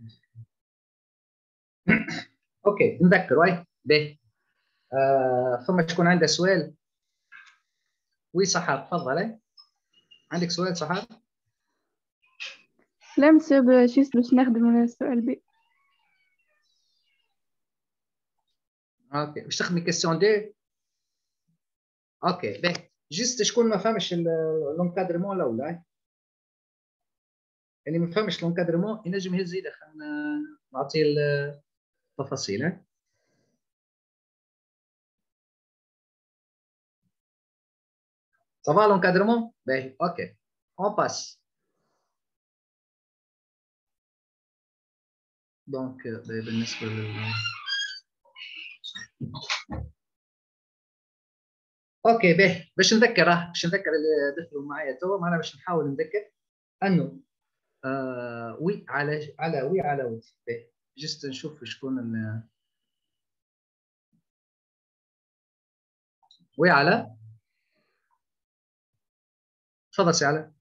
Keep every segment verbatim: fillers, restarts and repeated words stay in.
اوكي نذكر واي باهي. آه ثم شكون عنده سؤال؟ وي سحر تفضل. عندك سؤال سحر؟ لا مسيب جيست باش نخدم السؤال بي. اوكي باش تخدمي كيستيون دي. اوكي باهي جيست شكون ما فهمش لونكادرمون الاولى؟ اللي ما فهمش لونكادرمون ينجم يهز يده خلينا نعطيه التفاصيل. صافا لونكادرمون باهي اوكي اون باس. دونك بالنسبه لل اوكي باهي باش نذكر باش نذكر اللي دخلوا معايا توا معنا باش نحاول نذكر انه آه وي على على وي على وي. باهي جست نشوف شكون ال... وي على تفضل سي على.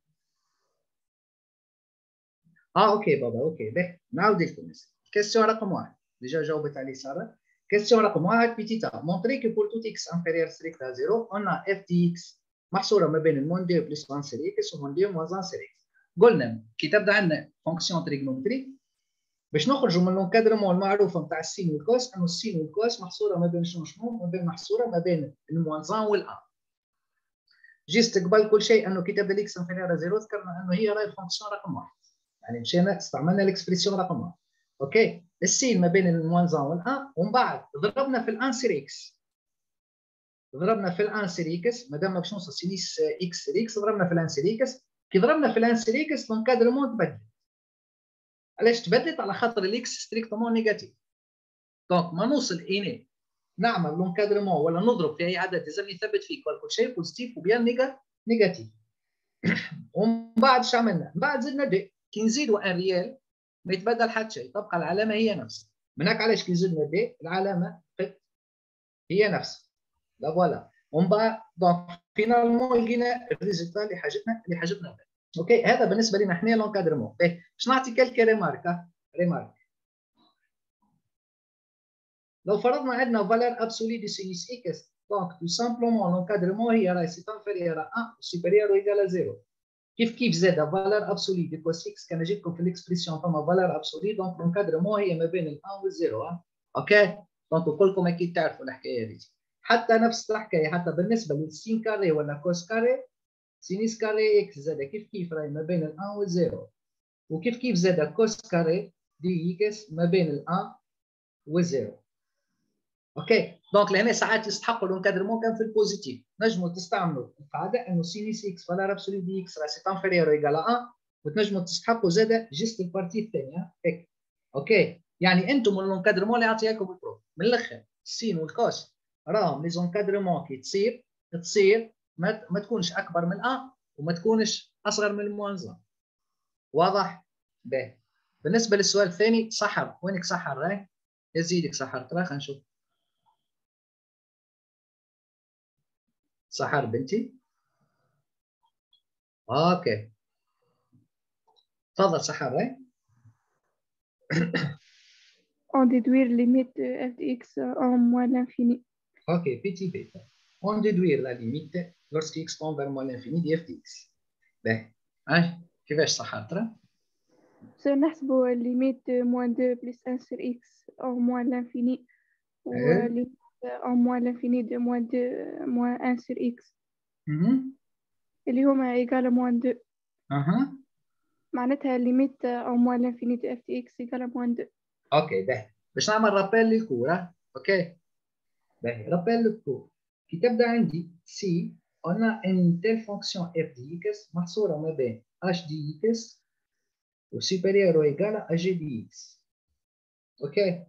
اه اوكي بابا اوكي باهي نعاود لكم. كيستيون رقم واحد ديجا جاوبت عليه ساره. كيستيون رقم واحد بيتيتا مونطري كو بور توت اكس انفيريور ستريكت ا زيرو اون اف دي اكس محصوره ما بين المون دو بلس واحد سير اكس ومون دو موان واحد سير اكس. قلنا كي تبدا عندنا فونكسيون تريغنومتري باش نخرجوا من لونكادرمون المعروفه نتاع السين والكوس، انه السين والكوس محصوره ما بين شنو شنو ما بين محصوره ما بين الموان واحد والان. جيست قبل كل شيء انه كي تبدا الاكس انفيريور ا زيرو ذكرنا انه هي راهي الفونكسيون رقم واحد، يعني مشينا استعملنا الاكسبريسيون رقم واحد. اوكي السين ما بين الموان واحد والان، ومن بعد ضربنا في الان سير اكس. ضربنا في الان سير اكس ما دام باش نوصل سينيس اكس سير اكس ضربنا في الان سير اكس. كي ضربنا في الان سير اكس لونكادرمون تبدل. علاش تبدلت؟ على خاطر الاكس ستريكتومون نيجاتيف. دونك ما نوصل اني نعمل لونكادرمون ولا نضرب في اي عدد لازم يثبت فيه كل شيء بوزيتيف وبيان نيجاتيف. ومن بعد اش عملنا؟ من بعد زدنا دي. كي نزيدوا ان ريال ما يتبدل حتى شيء، تبقى العلامه هي نفسها. من هناك علاش كي زدنا دي العلامه هي نفسها. لا فوالا. ومن بعد دونك فينالمون لقينا الريزلتا اللي حاجتنا اللي حاجتنا به. اوكي هذا بالنسبه لنا احنا لونكادرمون. باش نعطي كالكي ريمارك. ريمارك لو فرضنا عندنا فالور ابسولي دي سينيس اكس دونك تو سامبلومون لونكادرمون هي راهي سي انفيريور ا واحد سوبيريور او ايكال صفر. كيف كيف زاد فالور ابسولي دي كوس اكس كان جيتكم في الاكسبريسيون فما فالور ابسولي دونك لونكادرمون هي ما بين الان والزيرو. اوكي دونك كلكم اكيد تعرفوا الحكايه هذه. حتى نفس الحكايه حتى بالنسبه للسين كاري ولا كوس كاري سينيس كاري اكس زاد كيف كيف راهي ما بين الان والزيرو. وكيف كيف زاد كوس كاري دي اكس ما بين الان والزيرو. اوكي دونك لهنا ساعات يستحقوا لونكادرمون كان في البوزيتيف. نجموا تستعملوا القاعده انه سينيس اكس فالور ابسولي دي اكس راه سي انفيريور ايكال واحد، وتنجموا تستحقوا زاده جست البارتي الثانيه هيك. اوكي يعني انتم اللونكادرمون اللي اعطيكم البروف من الاخر السين والكوس راهم لي زونكادرمون كي تصير تصير ما, ما تكونش اكبر من ان وما تكونش اصغر من الموانزان. واضح؟ باهي. بالنسبه للسؤال الثاني سحر وينك سحر؟ راهي يزيدك سحر ترى خلينا نشوف. سحر بنتي اوكي تفضل سحر. راهي On déduire limite f de x en moins l'infini. Ok, petit bêta. On déduire la limite lorsque x tend vers moins l'infini de f de x. باهي هاي كيفاش سحر ترى؟ سنحسب limite moins deux plus un sur x en moins l'infini ou limite en moins l'infini de moins deux moins un sur x اللي هما égal à moins deux. اها معناتها limite en moins l'infini de f de x égal à moins deux. اوكي باهي باش نعمل رابيل للكورة. اوكي باهي رابيل للكورة. كي تبدا عندي سي قلنا ان تيل فونكسيون اف دي اكس محصورة ما بين h دي اكس و supérieur ou égal à g dx. اوكي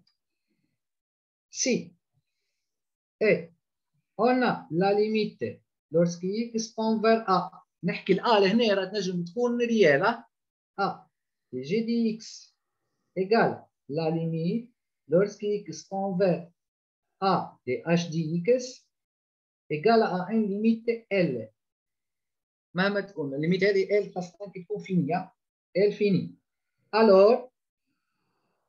سي اي قلنا لا ليميت lorsque x tend vers a. نحكي الآ لهنا راه تنجم تكون ريال ا جي دي اكس égale la limite lorsque x tend vers a de h dx égale à une limite L. مهما تكون الليميت هذه L خاصة كي تكون فينية L فيني. alors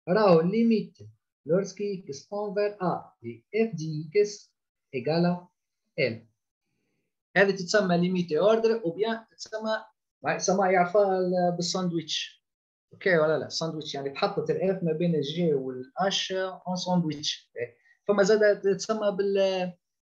راهو ليميت لورسكي اكس انفير ا دي اف دي اكس ايجالا ال. هذه تتسمى ليميتي اوردر، او بيان تتسمى تسمى يعرفها بالساندويتش. اوكي ولا لا؟ ساندويتش يعني تحطت الاف ما بين الجي والاش اون ساندويتش. فما زاد تتسمى بال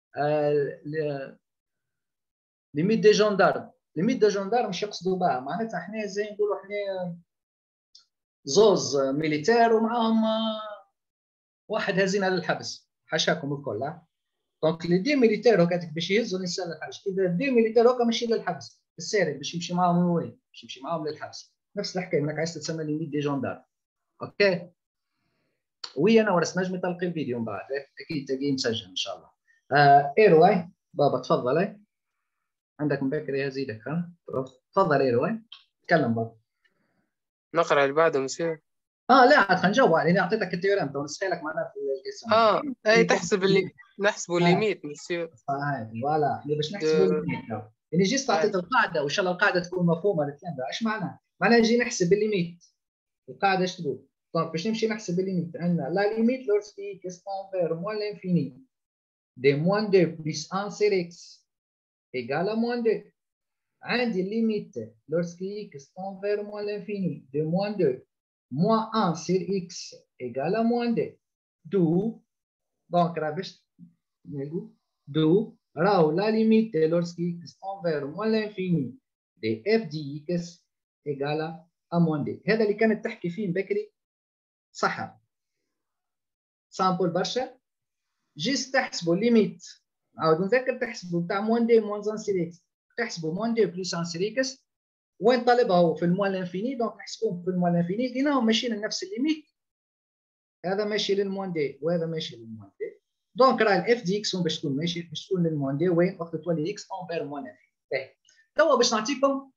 ليميت دي جوندارم. ليميت دي جوندارم مش يقصدوا بها، معناتها احنا زي نقولوا احنا زوز ميليتير ومعاهم واحد هازين على الحبس، حاشاكم الكل. دونك لي دي ميليتير هكا باش يهزوا الانسان للحبس، اذا دي ميليتير هكا ماشي للحبس الساري باش يمشي معاهم وين؟ باش يمشي معاهم للحبس. نفس الحكايه انك عايز تسمى ليميت دي جوندارم. اوكي وي انا ورس نجم تلقي الفيديو من بعد اكيد تلقيه مسجل ان شاء الله. آه ايروي بابا تفضل. عندك مبكر يزيدك ها؟ تفضل ايروي تكلم بابا. نقرا اللي بعده مسيو. اه لا خلينا نجاوب عليه. انا اعطيتك التيوريم تو نسخي لك معناها في القسم. اه اي تحسب اللي نحسبوا الليميت مسيو. صحيح فوالا احنا باش نحسبوا الليميت يعني جيست اعطيت القاعده وان شاء الله القاعده تكون مفهومه للكلام ده. ايش معناها؟ معناها نجي نحسب الليميت. القاعده ايش تقول؟ طيب باش نمشي نحسب الليميت عندنا لا ليميت لورسكي كيستون فير موان لانفيني دي موان دو بلس واحد سير اكس ايكال ا موان دو. عندي الليميت لورسكي كيستون فير موان لانفيني دي موان دو موان واحد سير اكس ايكال ا موان دو. دو دونك راه باش نقول دو راهو لا ليميت لورسكي اكس انفير موان لانفيني دي اف دي اكس ايكالا ا موان دي. هذا اللي كانت تحكي فيه بكري صح؟ سامبل برشا. جيست تحسبوا ليميت نعاود نذكر تحسبوا تاع موان دي موان زان سير اكس، تحسبوا موان دي بلس ان سير اكس وين طالبها هو في الموان لانفيني. دونك نحسبوهم في الموان لانفيني لقيناهم ماشيين لنفس الليميت. هذا ماشي للموان دي وهذا ماشي للموان دي. دونك راه الاف دي اكس باش تكون ماشي باش تكون للموان دي وين وقت تولي اكس انفير موان انفيني. باهي توا باش نعطيكم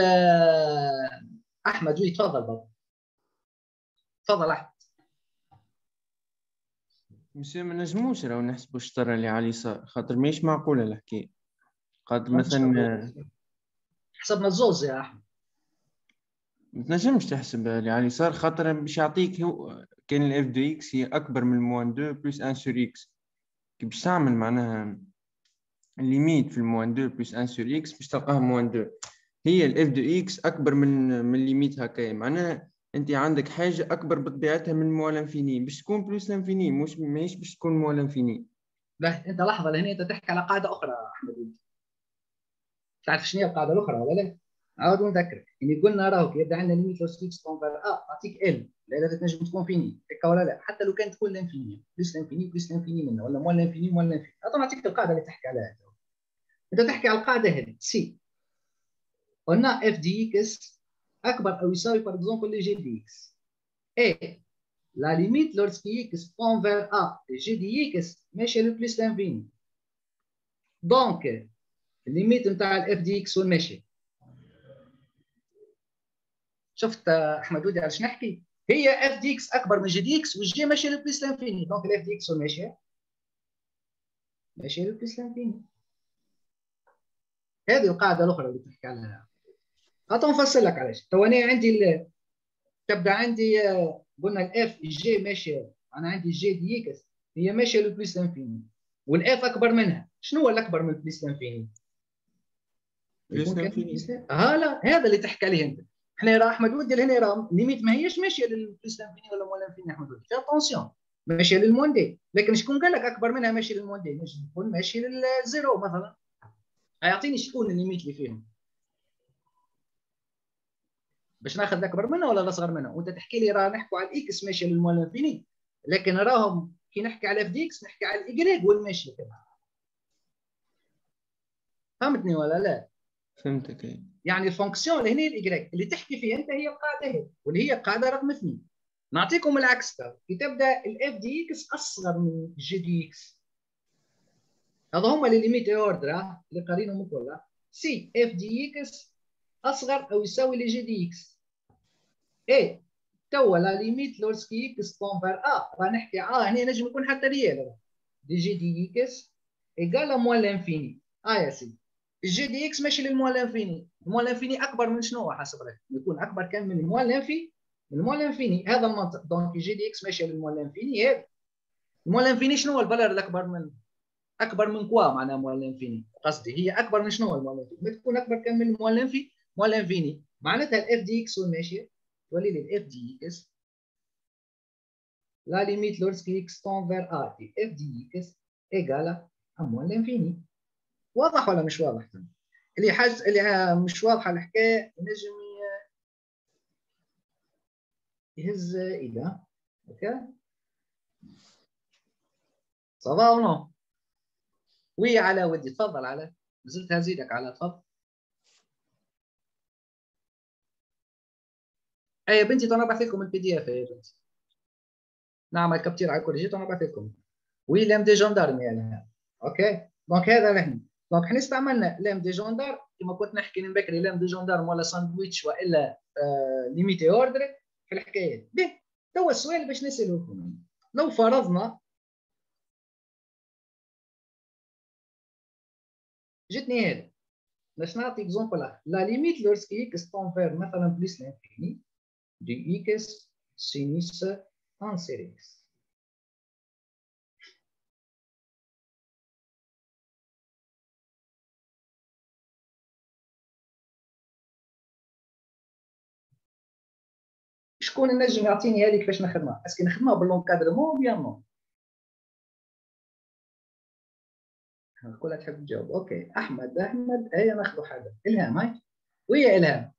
احمد. وي تفضل بابا. تفضل احمد. مسيو ما نجموش راهو نحسبوا الشطره اللي على اليسار خاطر ماهيش معقوله الحكايه. خاطر مثلا حسبنا الزوز يا احمد. ما تنجمش تحسب اللي على اليسار خاطر باش يعطيك هو كان الاف دي اكس هي اكبر من الموان دو بلس واحد سور اكس. كي باش تعمل معناها الليميت في الموان دو بلس واحد سور اكس باش تلقاه موان دو. هي الاف دو اكس اكبر من من الليميت هكايا معناها انت عندك حاجه اكبر بطبيعتها من موان لانفيني باش تكون بلس لانفيني مش ماهيش باش تكون موان لانفيني. لا انت لحظه لهنا انت تحكي على قاعده اخرى احمد. تعرف شنو هي القاعده الاخرى ولا لا؟ عاود نذكرك يعني قلنا راهو كي يبدا عندنا ليميت لو سكس كونفير ا تعطيك ال لا تنجم تكون فيني هكا ولا لا؟ حتى لو كانت تكون لانفيني بلس لانفيني بلس لانفيني منه ولا موان لانفيني موان لانفيني. اعطيك نعطيك القاعده اللي تحكي عليها. انت تحكي على القاعده هذه سي قلنا اف دي اكس اكبر او يساوي باغ اكزومبل لجي دي اكس اي لا ليميت لورسكي اكس كونفير ا جي دي اكس ماشيه لبلس لانفيني. دونك الليميت نتاع الاف دي اكس وين ماشي؟ شفت احمد ودي علاش نحكي؟ هي اف دي اكس اكبر من جي دي اكس والجي ماشي لبلس لانفيني. دونك الاف دي اكس وين ماشيه؟ ماشيه لبلس لانفيني. هذه القاعده الاخرى اللي تحكي عليها. خاطر نفصل لك علاش. تو انا عندي تبدا عندي قلنا الاف الجي ماشيه. انا عندي الجي دي اكس هي ماشيه لبلس لانفيني والاف اكبر منها. شنو هو الاكبر من بلس لانفيني؟ بلس لانفيني. ها لا هذا اللي تحكي عليه انت. احنا راه احمد ودي لهنا راه ليميت ما هيش ماشيه للبلس لانفيني ولا موان لانفيني. احمد ودي اتونسيون ماشيه للموان دي. لكن شكون قال لك اكبر منها ماشي للموان دي؟ نجم تكون ماشي للزيرو مثلا. يعطيني شكون الليميت اللي فيهم باش ناخذ الاكبر منها ولا الاصغر منها. وانت تحكي لي راه نحكوا على الاكس ماشيه للموان لانفيني لكن راهم كي نحكي على اف دي اكس نحكي على الايكغيك والماشيه كذا. فهمتني ولا لا؟ فهمتك. يعني الفونكسيون اللي هنا الايكغيك اللي تحكي فيها انت هي القاعده هي واللي هي القاعده رقم اثنين. نعطيكم العكس ترى كي تبدا الاف دي اكس اصغر من جي دي اكس. هذا هما اللي ليميت اوردر اللي قارينهم الكل. سي اف دي اكس اصغر او يساوي لجي دي اكس. ايه توا لا ليميت لورسكي اكس كونفير ا راه نحكي اه هنا نجم يكون حتى ريال دي جي دي اكس ايكال موان لانفيني. اه يا سيدي الجي دي اكس ماشي للموان لانفيني. الموان لانفيني اكبر من شنو حسب رايك؟ يكون اكبر كان من الموان لانفي من موان لانفيني هذا المنطق. دونك جي دي اكس ماشيه للموان لانفيني. هذا الموان لانفيني شنو هو الفالور الاكبر من اكبر من كوا معناها موان لانفيني؟ قصدي هي اكبر من شنو الموان لانفيني؟ ما تكون اكبر كان من الموان لانفيني موان لانفيني معناتها الاف دي اكس وين ماشيه؟ تولي لي الاف دي اكس لا ليميت لورسكي اكس تون فير ا دي اف دي اكس ايجال ا موان لانفيني. واضح ولا مش واضح؟ اللي حاجه اللي مش واضحه الحكايه نجم يهز ايده. اوكي صافا او نو؟ وي على ودي تفضل. على نزلت هزيدك على تفضل. اي يا بنتي انا بعث لكم البي دي اف يا بنتي. نعمل كابتير على كل شيء انا بعث لكم. وي لام دي جوندارم يعني. اوكي دونك هذا نحن دونك حنا استعملنا لام دي جوندار كما كنت نحكي من بكري لام دي جوندارم ولا ساندويتش والا آه ليميتي اوردر في الحكايه. به توا السؤال باش نسالوكم لو فرضنا جتني هذا باش نعطي اكزومبل اخر. لا ليميت لورسكي اكس تون فير مثلا بليس لانفيني دي اكس سينيس ان سير اكس. شكون النجم يعطيني هذه كيفاش نخدمها؟ اسكي نخدمها باللونكادرمون بيان نو؟ الكل تحب تجاوب. اوكي احمد احمد هيا ناخذ حاجه. الهام هاي ويا الهام.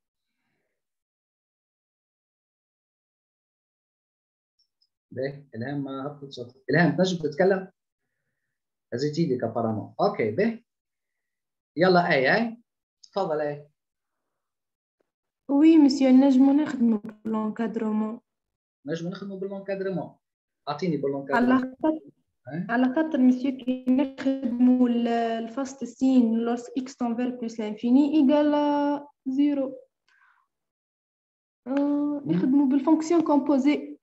باهي الهام ما هبطت صوتك. الهام تنجم تتكلم؟ هزيتي لك ابارامون. اوكي باهي يلا اي اي تفضل. اي وي مسيو نجمو نخدمو باللونكادرومون. نجمو نخدمو باللونكادرمون. اعطيني باللونكادرمون. على خاطر على خاطر مسيو كي نخدمو الفاست سين لورس اكس تنفير بلس لانفيني ايكال زيرو. آه نخدمو بالفونكسيون كومبوزي.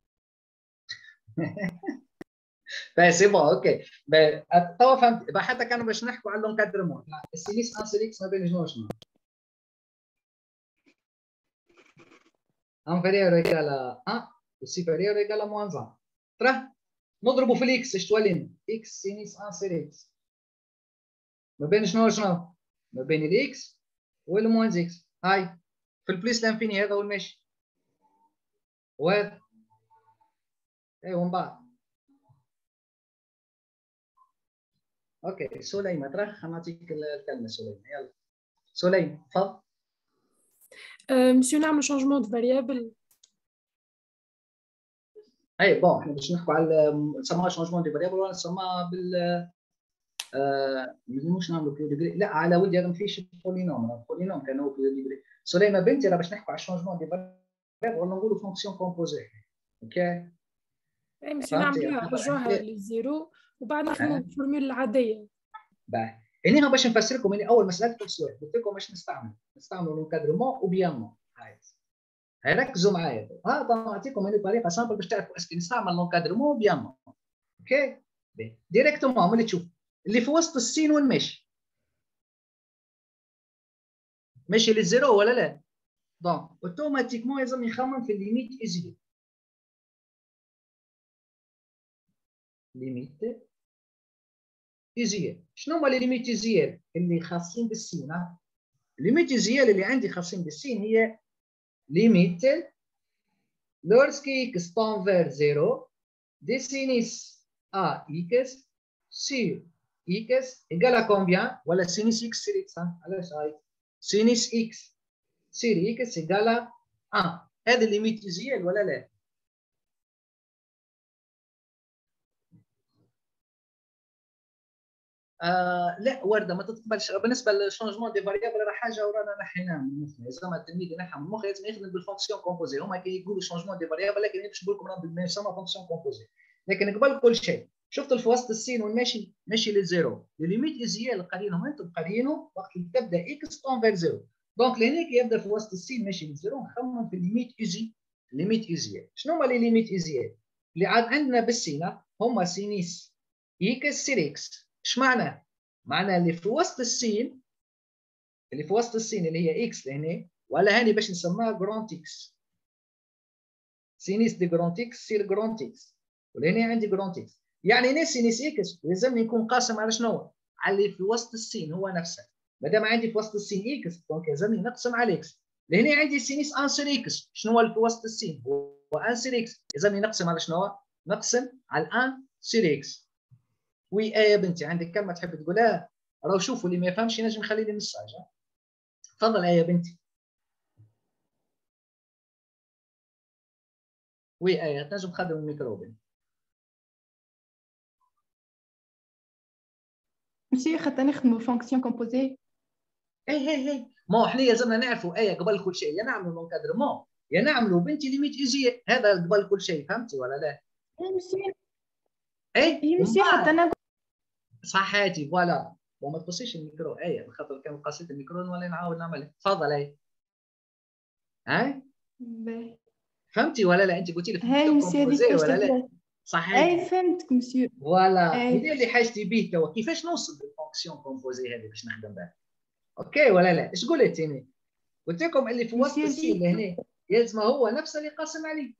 باهي سي بون اوكي. باهي توا فهمت. حتى كانوا باش نحكوا على اللونكادرمون السينيس ان سيريكس ما بين شنو شنو inférieur égale à un و supérieur égale à moins un. ترى نضربوا في الاكس ايش تولي لنا؟ اكس سينيس ان سير اكس ما بين شنو شنو؟ ما بين الاكس والموانز اكس. هاي في البليس لانفيني هذا هو الماشي وهذا. اي ومن بعد اوكي سليمة ترى خلينا نعطيك الكلمة. سليمة يلا سليمة تفضل. مسيو نعمل شونجمون دو فاريابل. اي بون احنا باش نحكوا على نسموها شونجمون دو فاريابل ولا نسموها بال آه مش نعملوا كيو ديجري. لا على ولدي هذا ما فيش بولينوم. البولينوم كان هو كيو ديجري. سليمة بنتي راه باش نحكوا على شونجمون دو فاريابل ولا نقولوا فونكسيون كومبوزي. اوكي اي مسيو نعملوها نرجعوها للزيرو وبعد نخدموا بالفورمول العادية. باهي هنا باش نفسر لكم اني اول مسألة في السؤال قلت لكم باش نستعمل نستعملوا لونكادرمون وبيانمون. هاي هاي ركزوا معايا. ها طبعا نعطيكم هذه طريقه سامبل باش تعرفوا اسكي نستعمل لونكادرمون بيانمون. اوكي ديريكتومون ملي تشوف اللي في وسط السين وين ماشي ماشي للزيرو ولا لا؟ دونك اوتوماتيكمون لازم يخمم في الليميت ايزيال. ليميت ايزيال شنو هما لي ليميت ايزيال اللي خاصين بالسين؟ الليميت ايزيال اللي عندي خاصين بالسين هي ليميت lorsque x tend vers zéro de sinus a x sur x égale à combien? Voilà sinus x sur x. sinus x sur x égale à un. هذه الليميت ايزيال ولا لا؟ آه لا ورده ما تتقبلش. بالنسبه للشونجمون دي فاريابل راه حاجه ورانا نحيناها من المخ. لازم التلميذ ينحى من المخ لازم يخدم بالفونكسيون كومبوزي. هما كي يقولوا شونجمون دي فاريابل لكن باش نقول لكم راه بالمسمى فونكسيون كومبوزي. لكن قبل كل شيء شفت في وسط السين وين ماشي ماشي للزيرو. الليميت ايزيال قارينهم انتم قارينه وقت اللي تبدا اكس طون فير زيرو. دونك لهنا كي يبدا في وسط السين ماشي للزيرو نخمم في الليميت ايزي. الليميت ايزيال شنو هما لي ليميت ايزيال اللي عاد عندنا بالسين؟ هما سينيس اكس سير اكس. اش معناه؟ معناها اللي في وسط السين اللي في وسط السين اللي هي اكس لهنا ولا هاني باش نسميها جراند اكس. سينيس دي جرونت اكس سير جرونت اكس، ولهنا عندي جرونت اكس، يعني انا سينيس اكس لازمني يكون قاسم على شنو؟ على اللي في وسط السين هو نفسه. ما دام عندي في وسط السين اكس دونك لازمني نقسم على اكس. لهنا عندي سينيس ان سير اكس، شنو هو اللي في وسط السين؟ هو ان سير اكس، لازمني نقسم على شنو؟ نقسم على ان سير اكس. وي ايه يا بنتي عندك كلمه تحب تقولها؟ راهو شوفوا اللي ما يفهمش ينجم يخلي لي مساج. تفضل ايه يا بنتي. وي ايه تنجم تخدم الميكروبين. مسيو خاطر نخدموا فونكسيون كومبوزي. اي اي اي ما احنا لازمنا نعرفوا ايه قبل كل شيء، يا نعملوا لونكادرمون يا نعملوا بنتي ليميت ايزيه، هذا قبل كل شيء، فهمتي ولا لا؟ اي مسيو. اي اي مسيو حتى انا صحاتي فوالا. وما تقصيش الميكرو ايه خاطر كان قصيت الميكرو ولا نعاود نعمل. تفضل اي. هاي فهمتي ولا لا؟ انت قلتي لي هاي مسيو هذيك كومبوزي ولا لا؟ صحيح. اي فهمتك مسيو. فوالا هذا اللي حاجتي به توا، كيفاش نوصل للفونكسيون كومبوزي هذه باش نخدم بها. اوكي ولا لا؟ ايش قلت اني؟ قلت لكم اللي في وسط السين لهنا يلزم هو نفسه اللي قاسم عليه.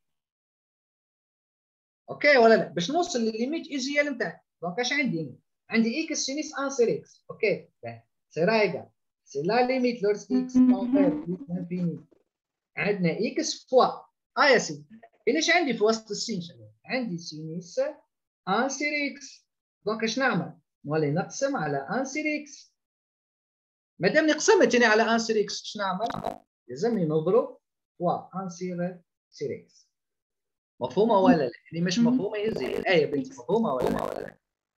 اوكي ولا لا؟ باش نوصل للليميت ايزيال نتاعي دونك اش عندي هنا؟ عندي اكس سينيس ان سير اكس. اوكي سي رايغا سي لا ليميت لورس اكس كونفير انفيني. عندنا اكس فوا اه يا سيدي. هنا اش عندي في وسط السين؟ شباب عندي سينيس ان سير اكس دونك اش نعمل؟ نولي نقسم على ان سير اكس. مادام قسمت هنا على ان سير اكس اش نعمل؟ لازمني نضرب فوا ان سير سير اكس. مفهومه ولا لا؟ اللي مش مفهومه يزيد. ايه يا بنتي مفهومه ولا لا؟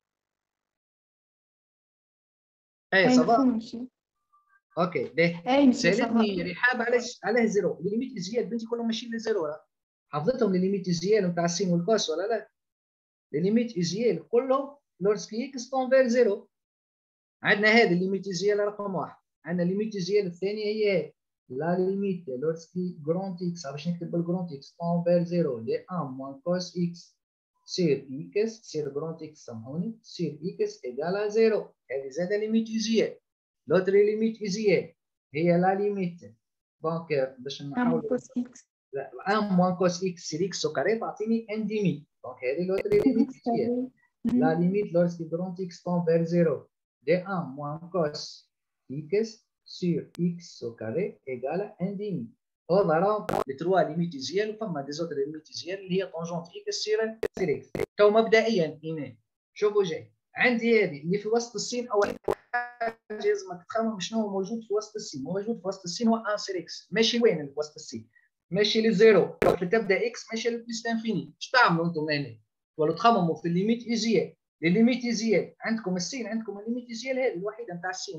ايه صباح. اوكي ده سالتني رحاب علاش علاه زيرو؟ الليميت ازيال بنتي كلهم ماشيين لزيرو. حفظتهم الليميت ازيال نتاع السين والكوس ولا لا؟ الليميت ازيال كلهم لورسكي اكس طون فير زيرو. عندنا هذه الليميت ازيال رقم واحد. عندنا الليميت ازيال الثانيه هي هذه لا ليميت لورسكي جرونت اكس. باش نكتب بالجرونت اكس طون فير زيرو دي ان موان كوس اكس سير اكس سير جرونت اكس سامحوني سير اكس ايكال زيرو. هذه زاد ليميت ازيال. لوتر ليميت ازيال هي لا ليميت دونك باش نحاول ان موان كوس اكس سير اكس كاري تعطيني ان ديمي دونك هذه لوتر ليميت ازيال. لا ليميت لورسكي جرونت اكس طون فير زيرو دي ان موان كوس اكس sur x au carré égale un demi. هذا راهم لي تروا ليميت ازيال وفما دي زوتر ليميت ازيال اللي هي طونجونت اكس سير سير اكس. تو مبدئيا هنا شوفوا جاي عندي هذه اللي في وسط السين. اول حاجه لازمك تخمم شنو هو موجود في وسط السين. موجود في وسط السين هو ان سير اكس. ماشي وين اللي في وسط السين؟ ماشي للزيرو. وقت تبدا اكس ماشي للبلس انفيني. اش تعملوا انتم هنا؟ تولوا تخمموا في الليميت ازيال. الليميت ازيال عندكم السين، عندكم الليميت ازيال هذه الوحيده نتاع السين.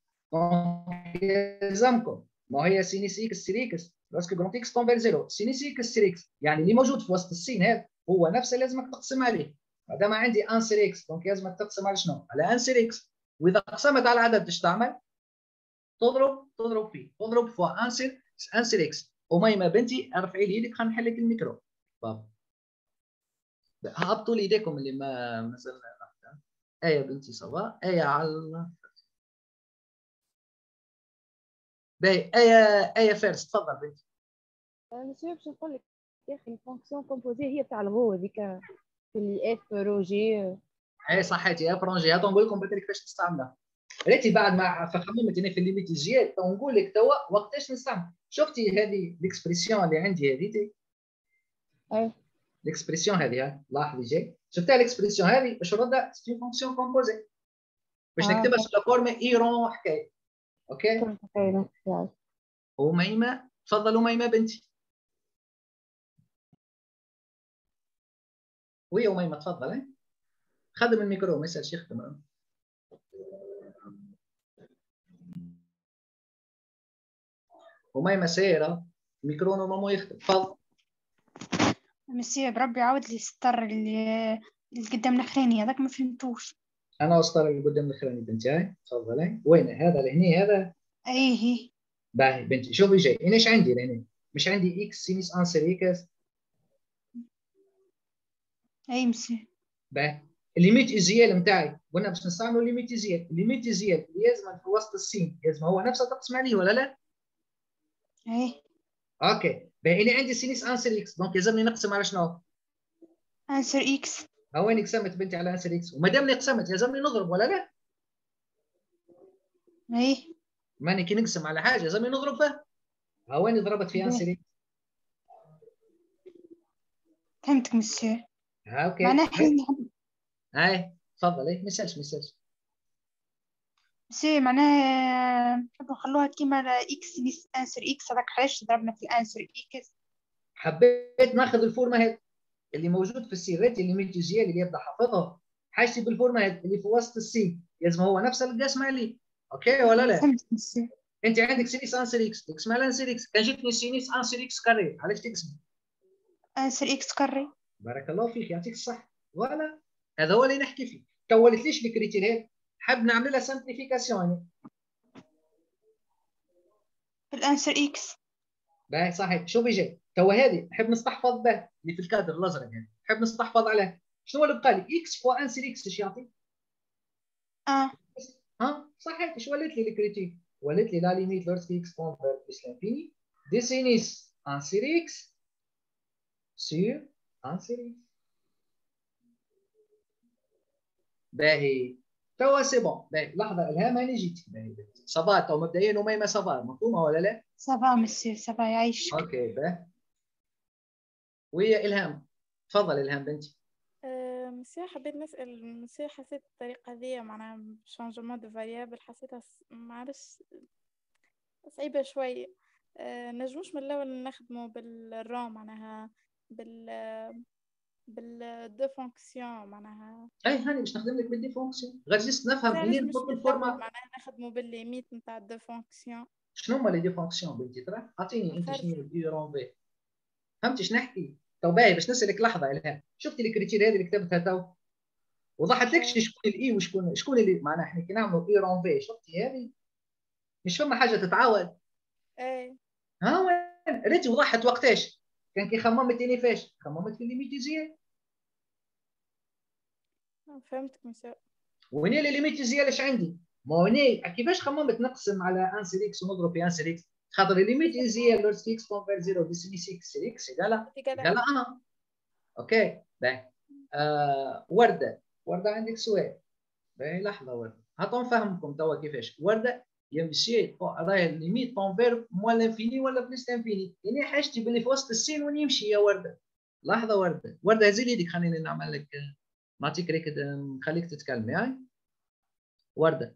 يلزمكم ما هي سينيس اكس سير اكس لورسك جرونت اكس طون فير زيرو. سينيس اكس سير اكس يعني اللي موجود في وسط السين هذا هو نفسه لازمك تقسم عليه. ما دام عندي ان سير اكس دونك لازمك تقسم على شنو؟ على ان سير اكس. واذا قسمت على العدد ايش تعمل؟ تضرب تضرب فيه تضرب فوا ان سير ان سير اكس. أميمة بنتي ارفعي لي يدك خلينا نحل لك الميكرو. بابا هبطوا لي ايديكم اللي ما مازال. ايه يا بنتي صباح. ايه على باهي ايه ايه فارس تفضل بنتي. مسيو باش نقول لك يا اخي الفونكسيون كومبوزي هي تاع الغو هذيك في الاف روجي. اي صحيتي اف رونجي. هذا نقول لكم بالتالي كيفاش نستعملها. ريتي بعد ما فخممت انا في الليميت الجيال تو نقول لك توا وقتاش نستعمل. شفتي هذه الاكسبرسيون اللي عندي هذه؟ اي الاكسبرسيون هذه لاحظي جاي شفتها الاكسبرسيون هذه باش نردها سي فونكسيون كومبوزي باش آه. نكتبها سو لا فورم ايرون حكايه. اوكي أميمة تفضل. أميمة بنتي. وي أميمة تفضل. خدم الميكرو ما يسالش يخدم. أميمة سايرة الميكرو نورمالمون يخدم. تفضل. مسيو بربي عاود لي السطر اللي اللي قدام الاخراني هذاك ما فهمتوش. انا السطر اللي قدام الاخراني بنتي. هاي تفضلي. وين هذا لهني هذا؟ ايه باهي بنتي شوفي جاي انا ايش عندي لهني؟ مش عندي اكس سينيس ان سير اكس. اي مسيو. باهي الليميت ازيال نتاعي قلنا باش نستعملوا الليميت ازيال. الليميت ازيال لازم في وسط السين لازم هو نفسه تقسم عليه ولا لا؟ ايه اوكي باهي انا عندي سينيس ان سير اكس، دونك يلزمني نقسم على شنو؟ ان سير اكس. ها وين قسمت بنتي على ان سير اكس، وما دامني قسمت يلزمني نضرب ولا لا؟ ايه ماني كي نقسم على حاجه يلزمني نضرب فيها. ها وين ضربت في ان سير اكس؟ فهمتك مسيو. ها اوكي معناها حين هاي تفضلي ما يسالش ما يسالش. مسيو معناها نحب نخلوها كيما اكس سينيس ان سير اكس، هذاك علاش ضربنا في الان سير اكس. حبيت ناخذ الفورمه هذه اللي موجود في السيرات اللي ميتوزيال اللي يبدا حافظها، حاجتي بالفورمه هذه اللي في وسط السي لازم هو نفس القسمه اللي اوكي ولا لا؟ فهمت مسيو. انت عندك سينيس ان سير اكس تقسم على ان سير اكس، كان جبتني سينيس ان سير اكس كاري علاش تقسم؟ ان سير اكس كاري. بارك الله فيك يعطيك الصح. ولا هذا هو اللي نحكي فيه. تو وليتليش الكريتيريات حاب نعمل لها سامبليفيكاسيون. في الان سير اكس. باهي صحيح. شوف جاي تو هذه نحب نستحفظ به اللي في الكادر الازرق هذا، نحب نستحفظ عليه. شنو اللي بقى لي؟ اكس فوا ان سير اكس ايش يعطي؟ اه ها صحيح. ايش ولات لي الكريتير؟ ولات لي لا ليميت لورسكي اكس تون فير بلس لانفيني دي سينيس ان سير اكس سير ان سير اكس. باهي توا سي بون. باهي لحظه الهام هاني جيت. باهي صافا تو مبدئيا وميمه صافا مفهومه ولا لا؟ صافا مسيو صافا يعيشك. اوكي باهي. ويا الهام تفضل الهام بنتي. أه مسيو حبيت نسأل مسيو، حسيت الطريقة هذه معناها شانجمون دو فاريابل حسيتها معرفش صعيبة شوية. أه نجموش من الأول نخدمو بالروم معناها بال بالدو فونكسيون معناها. اي هاني باش نخدم لك بالدي فونكسيون، غير جست نفهم اني مش نحط من الأول الفورمات. معناها نخدمو بالليميت نتاع الدو فونكسيون. شنو هما لي دي فونكسيون بنتي؟ ترى اعطيني انت شنو خارجة. دي رون في. فهمتي شنو نحكي؟ تو باهي باش نسالك لحظه الهام، شفتي الكريتير هذه اللي كتبتها تو؟ وضحت لكش شكون الاي وشكون شكون اللي معناها احنا كي نعملوا اي رون في، شفتي هذه؟ مش فما حاجه تتعاود. ايه ها وين ريتي وضحت وقتاش؟ كان كي خممت اني فاش خممت في الليميتيزيال. فهمتك مساء. وين اللي ليميتيزيال ايش عندي؟ ما هو هنا كيفاش خممت نقسم على ان سير اكس ونضرب في ان سير اكس؟ خاطر الليميتيزيال لورس اكس كونفير زيرو دي سي ستة سير اكس قال قال اه اوكي باهي. آه ورده ورده عندك سؤال. باهي لحظه ورده هاتوا نفهمكم توا كيفاش ورده يمشي راهي ليميت كونفير موان لانفيني ولا بلس لانفيني. يعني حاجتي باللي في وسط السين وين يمشي يا ورده. لحظه ورده ورده هزي يدك خليني نعمل لك نعطيك ريك نخليك تتكلمي. هاي ورده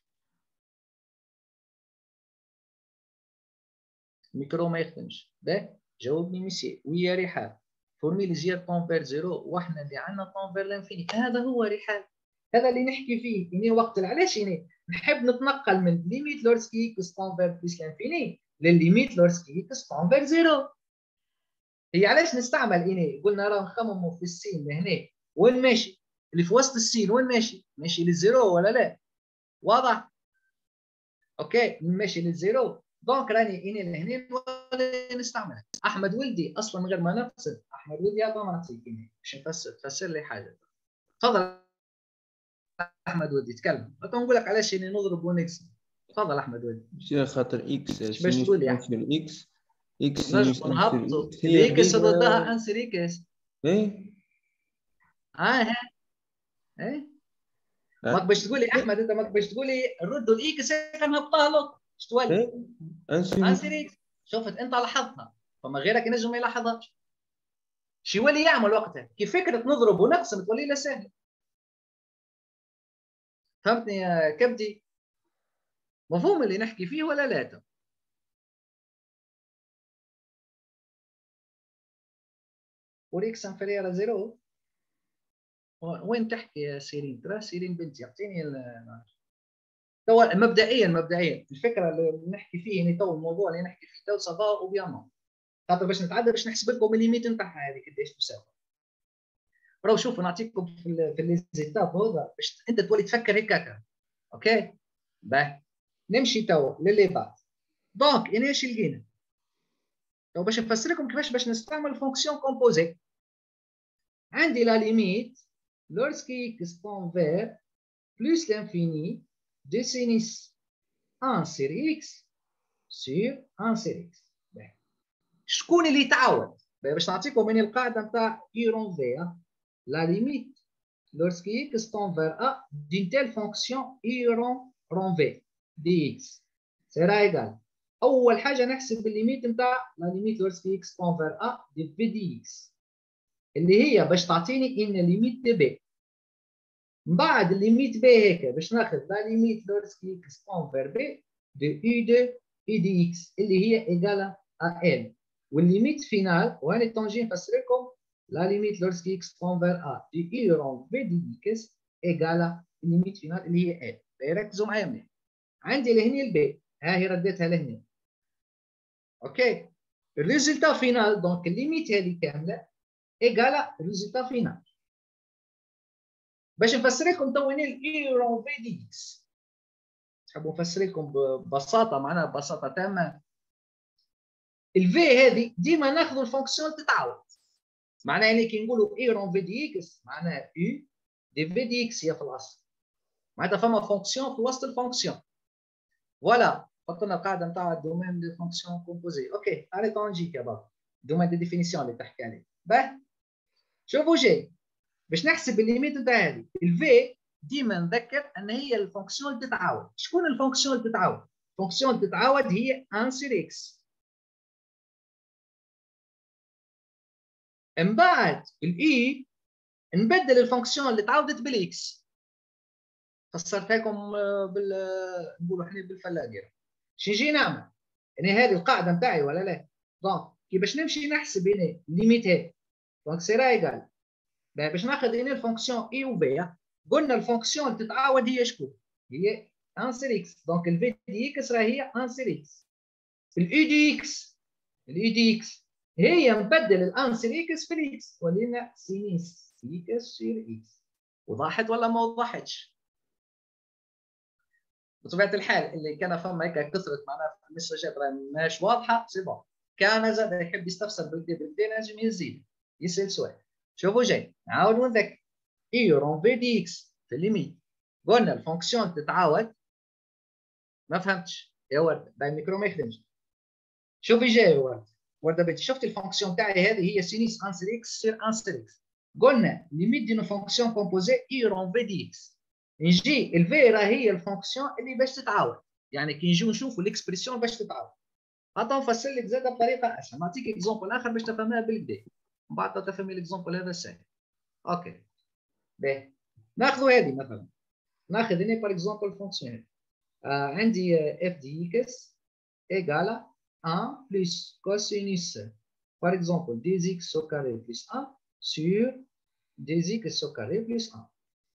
الميكرو ما يخدمش. باهي جاوبني ميسي. ويا رحاب فورميلي زير كونفير زيرو واحنا اللي عندنا كونفير لانفيني. هذا هو رحاب، هذا اللي نحكي فيه. يعني وقت علاش يعني نحب نتنقل من ليميت لورسكي اكس كونفير بلس لانفيني للليميت لورسكي اكس كونفير زيرو. هي علاش نستعمل اني قلنا راه نخمموا في السين لهنا وين ماشي، اللي في وسط السين وين ماشي؟ ماشي للزيرو ولا لا؟ واضح؟ اوكي ماشي للزيرو. دونك راني اني لهنا ولا نستعملها. احمد ولدي اصلا من غير ما نفصل، احمد ولدي هذا ما نعطيك باش نفسر تفسر لي حاجه. تفضل احمد ولدي تكلم. نقول لك علاش اني نضرب ونقسم. تفضل احمد ولدي. مش خاطر اكس باش تقول لي انسر اكس اكس نجم نهبطوا الاكس ضدها انسر اكس. ايه اه ها ايه ماك باش تقول لي احمد انت ماك باش تقول لي ردوا الاكس كان هبطها له ايش تولي؟ انسر اكس. شفت انت لاحظتها فما غيرك ينجم ما يلاحظهاش. شو يولي يعمل وقتها؟ كيف فكره نضرب ونقسم تولي له سهله. فهمتني يا كبدي؟ مفهوم اللي نحكي فيه ولا لا؟ وريكس انفيرير زيرو. وين تحكي يا سيرين؟ ترى سيرين بنتي اعطيني تو مبدئيا مبدئيا الفكره اللي نحكي فيه يعني تو الموضوع اللي نحكي فيه تو صافا وبيان. خاطر باش نتعدى باش نحسب لكم الليميت نتاعها هذه قداش تساوي. راهو شوفوا نعطيكم في في ليزيتاب هذا باش انت تولي تفكر هكاك. اوكي باهي نمشي تو للي بعد. دونك انا ايش لقينا؟ تو باش نفسر لكم كيفاش باش نستعمل فونكسيون كومبوزي. عندي لا ليميت لورسكي اكس كونفير بلس لانفيني دي سينيس ان سير اكس سير ان سير اكس. شكون اللي يتعاود؟ باش نعطيكم من القاعده نتاع ايرون في لا ليميت lorsque x tend vers a d'une telle fonction y rond v dx سيرا ايغال. اول حاجه نحسب الليميت نتاع لا ليميت lorsque x tend vers a دي في dx اللي هي باش تعطيني ان ليميت دي بي. من بعد الليميت بي هيك باش ناخذ لا ليميت lorsque x tend vers b de u de u dx اللي هي ايغاله ا l. والليميت فينال وهنا التونجي نفسر لكم لا ليميت lorsque x tend vers a de u rond v dx ايغاله الليميت فينال اللي هي l. ركزوا معايا منيح. عندي لهني البي ها هي رديتها لهنا. اوكي الريزلتا فينال دونك الليميت هذه كامله ايغالا الريزلتا فينال. باش نفسر لكم تو هنا الاي رون في دي اكس تحبوا نفسر لكم ببساطه معناها ببساطه تامه. الفي هذه ديما ناخذوا الفونكسيون تتعاود معناها يعني كي نقولوا اي رون في دي اكس معناها يو دي في دي اكس هي في الاصل معناتها فما فونكسيون في وسط الفونكسيون. فوالا حطينا القاعده نتاع الدومين دي فونكسيون كومبوزي. اوكي علي طونجيك يا بابا دومين دي ديفينيسيون اللي تحكي عليه. باه شوفوا جاي باش نحسب الليميت نتاع هذه الفي ديما نذكر ان هي الفونكسيون تتعاود. شكون الفونكسيون تتعاود؟ الفونكسيون تتعاود هي واحد سير اكس. من بعد الاي نبدل الفونكسيون اللي تعاودت بالاكس. فسرتها لكم بال نقولوا احنا بالفلاقه. شنو نجي نعمل؟ يعني هذه القاعده نتاعي ولا لا؟ دونك كي باش نمشي نحسب هنا الليميت هذه دونك سيرا ايغال باش ناخذ هنا الفونكسيون اي و بي. قلنا الفونكسيون تتعاود هي شكون؟ هي واحد سير اكس. دونك الفي دي اكس راه هي واحد سير اكس. الاي دي اكس الاي دي اكس هي نبدل الان سير اكس في الاكس ولينا سينيس اكس سير اكس. وضحت ولا ما وضحتش؟ بطبيعه الحال اللي كان فما هيك كثره معناها المسجات راه ماهيش واضحه سي بون. كان زاد يحب يستفسر بالدي بالدي لازم يزيد يسال سؤال. شوفوا جاي نعاود ونذكر اي رون في دي اكس في الليميت قلنا الفونكسيون تتعاود. ما فهمتش يا ورده باي الميكرو ما يخدمش. شوفي جاي يا ورده ورده بنتي شفت الفونكسيون تاعي هذه هي سينيس واحد سير اكس سير واحد سير اكس. قلنا ليميت دي فونكسيون كومبوزي اي رون في دي اكس. نجي الفي راه هي الفونكسيون اللي باش تتعاود يعني كي نجيو نشوفوا الاكسبرسيون باش تتعاود. عطا نفسر لك زاده بطريقه اسهل. نعطيك اكزومبل اخر باش تفهمها بالكدا ومن بعد تفهمي الاكزومبل هذا سهل. اوكي باهي ناخذوا هذه مثلا ناخذ هنا بار اكزومبل فونكسيون آه عندي اف دي اكس ايغالا واحد بلس كوسينوس بار اكزومبل دي اكس او كاري بلس واحد سور دي اكس او كاري بلس واحد.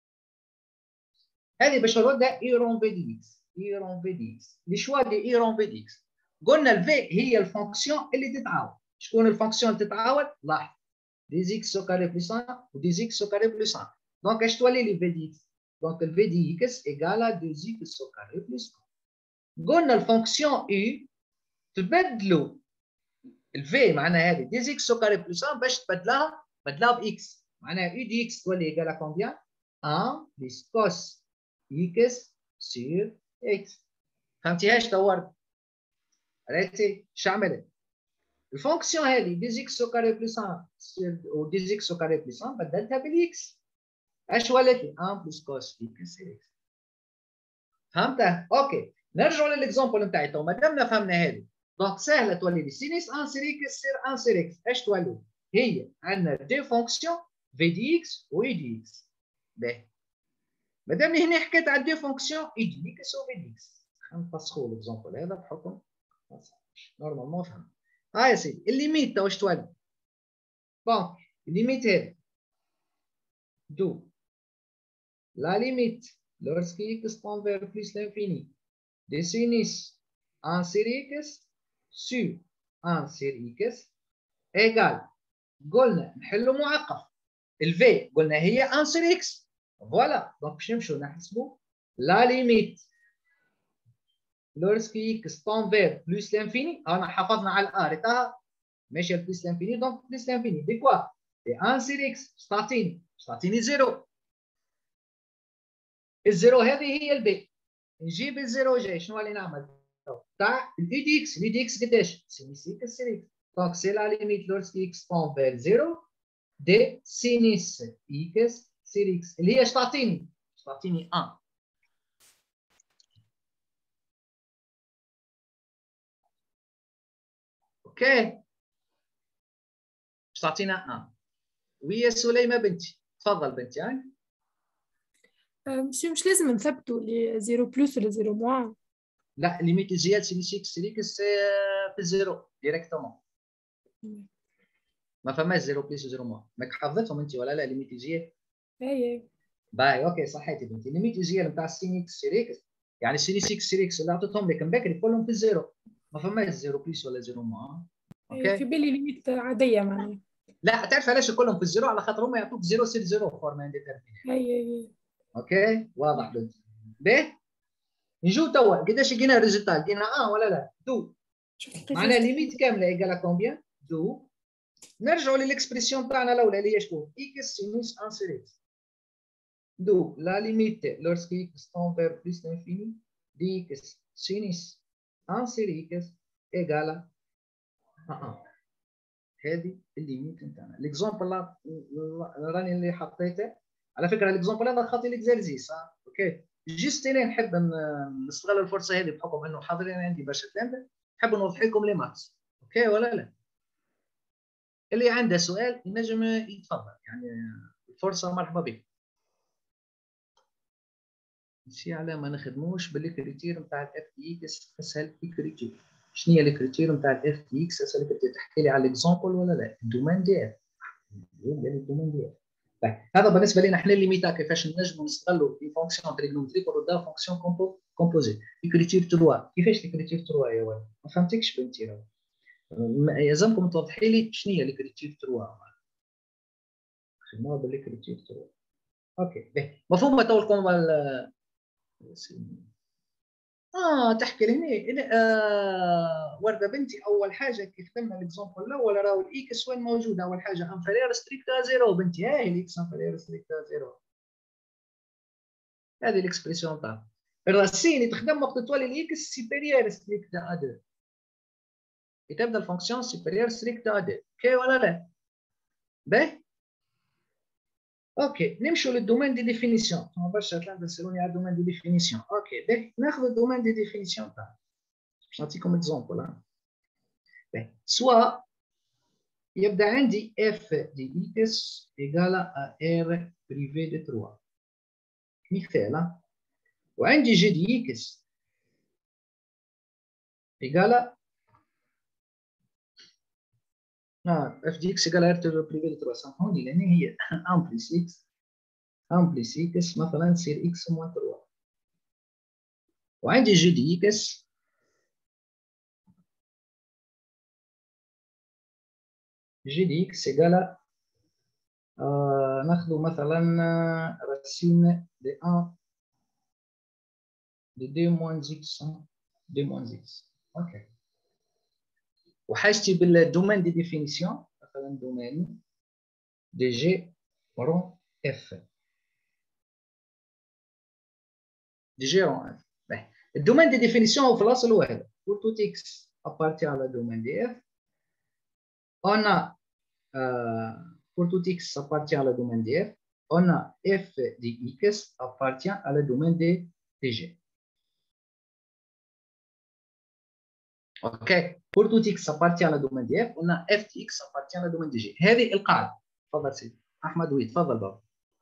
هذه باش نردها اي رون في دي اكس اي رون في دي اكس. لي شوا دي اي رون في دي اكس قلنا الفي هي الفونكسيون اللي تتعاود. شكون الفونكسيون اللي تتعاود؟ لاحظ دي اكس او كاري بلس واحد ودي اكس او كاري بلس واحد. دونك اش تولي لي في دي اكس؟ دونك الفي دي اكس ايغالا دي اكس او كاري بلس واحد. قلنا الفونكسيون اي تبدلوا الفي معناها هذه دي اكس او كاري بلس واحد باش تبدلها بدلها باكس معناها اي دي اكس تولي ايغالا كومبيان؟ واحد بلس كوس اكس سير اكس. فهمتيهاش تورد؟ ريتي اش عملت؟ الفونكسيون هذه دي اكس او كاري بلس واحد و دي اكس او كاري بلس واحد بدلتها بالاكس. اش ولات لي؟ واحد بلس كوس اكس سير اكس. فهمتها؟ اوكي نرجعوا للاكزومبل نتاعي تو مادامنا فهمنا هذه دونك سهله تولي لي سينيس واحد سير اكس سير واحد سير اكس. اش تولي؟ هي عندنا دي فونكسيون في دي اكس و اي دي اكس. باهي مادام هنا حكيت على دي فونكسيون اي دي اكس و في دي اكس نفسخوا الاكزومبل هذا بحكم نورمالمون فهم. ها يا سيدي الليميت تو واش تولي؟ بون الليميت هذه دو لا ليميت lorsque x tend vers plus l'infini de sinus un sur x sur un sur x égale قلنا نحلوا معقف الفي قلنا هي واحد sur x فوالا دونك باش نمشيو نحسبوا لا ليميت lorsque x tend vers plus l'infini. انا حافظنا على الار تاعها ماشيه بلس لانفيني دونك بلس لانفيني دي كوا دي واحد سير اكس تعطيني تعطيني زيرو. الزيرو هذه هي البي. نجيب الزيرو جاي شنو اللي نعمل؟ تاع الاي دي اكس الاي دي اكس قداش؟ سينيس اكس سير اكس Donc, c'est la limite lorsque x tend vers zéro de sinus x sur x. اللي هي اش تعطيني؟ اش تعطيني واحد. اوكي. اش تعطينا واحد. ويا سليمة بنتي. تفضل بنتي. هاي. مش مش لازم نثبتوا لي زيرو بلس ولا زيرو موان. لا ليميت الجيال سينيس اكس سير اكس في الزيرو ديريكتومون. ما فماش زيرو بلس وزيرو موان. ماك حافظتهم انت ولا لا ليميت الجيال؟ اي باي اوكي صحيتي بنتي. ليميت الجيال نتاع سين اكس سير اكس يعني سينيس اكس سير اكس اللي عطيتهم لك من بكري كلهم في الزيرو. ما فماش زيرو بلس ولا زيرو موان. اوكي في بالي ليميت عاديه معناها. لا تعرف علاش كلهم في الزيرو؟ على خاطر هما يعطوك زيرو سير زيرو فورم انديترميني. اي اي اوكي واضح بنتي. باهي نجو توا قداش لقينا الريزلتا؟ لقينا اه ولا لا؟ دو معناها ليميت كامله ايكال كومبيان؟ دو. نرجعوا للاكسبرسيون تاعنا الاولى اللي هي شكون؟ اكس سينوس ان سير اكس. دو لا ليميت لورسك اكس تون فير بلس لانفيني دي اكس سينوس ان سير اكس ايكال اه. هذه الليميت نتاعنا. ليكزومبل راني اللي حطيته على فكره الاكزومبل هذا خاطي ليكزارزيس. اوكي جيست انا نحب نستغل الفرصه هذه بحكم انه حاضرين عندي برشا تلامذه نحب نوضح لكم لي ماتس. اوكي ولا لا؟ اللي عنده سؤال ينجم يتفضل يعني الفرصه مرحبا بك. ماشي على ما نخدموش بالكريتير نتاع الاف تي اكس. اسهل كريتير. شنو هي الكريتير نتاع الاف تي اكس؟ اسهل كريتير. تحكي لي على الاكزومبل ولا لا؟ الدومين دي اف. الدومين دي اف. طيب هذا بالنسبه لنا احنا الليميتا كيفاش نجموا نستغلوا في فونكسيون تريغنومتريك ونردها فونكسيون كومبو كومبوزي. الكريتير ثلاثة. كيفاش الكريتير ثلاثة يا ولد؟ ما فهمتكش بنتي راه. يلزمكم توضحي لي شنو هي الكريتير ثلاثة. خدموها بالكريتير ثلاثة. اوكي باهي مفهوم تو لكم اه تحكي لي آه ورده بنتي. اول حاجه كي خدمنا الاكزومبل الاول راهو الاكس وين موجوده؟ اول حاجه انفيريور ستريكتا زيرو بنتي. هاي الاكس انفيريور ستريكتا زيرو. هذه الاكسبريسيون تاع الراسين تخدم وقت تولي الاكس سيبيريور ستريكتا ا deux. تبدا الفونكسيون سيبيريور ستريكتا ا deux. اوكي ولا لا؟ باهي اوكي نمشوا للدومين دي ديفينيسيون. ما برشا تلامذه يسالوني على الدومين دي ديفينيسيون. اوكي باهي ناخذ الدومين دي ديفينيسيون تاعنا. باش نعطيكم اكزومبل. باهي سوا يبدا عندي اف دي اكس ايكال ا ار بريفي دي ثلاثة مثال. وعندي جي دي اكس ايكال اه اف دي اكس ايكال ار بريفي دي ثلاثة. سامحوني لان هي ان بلس اكس ان بلس اكس مثلا تصير اكس موان ثلاثة. وعندي جي دي اكس جي دي اكس ايكال آه ناخذ مثلا راسين دي واحد دي deux moins x deux moins x. اوكي وحاجتي بالدومين دي ديفينيسيون مثلا دومين دي جي رون اف دي جي رون اف. الدومين دي ديفينيسيون هو في الاصل هو هذا. pour tout x appartient à la domaine de f on a euh, pour tout x appartient à la domaine de f on a f de x appartient à la domaine de de g. اوكي pour tout x appartient à la domaine de f on a f de x appartient à la domaine de g. هذه القاعده. تفضل سيدي احمد. وي تفضل بابا.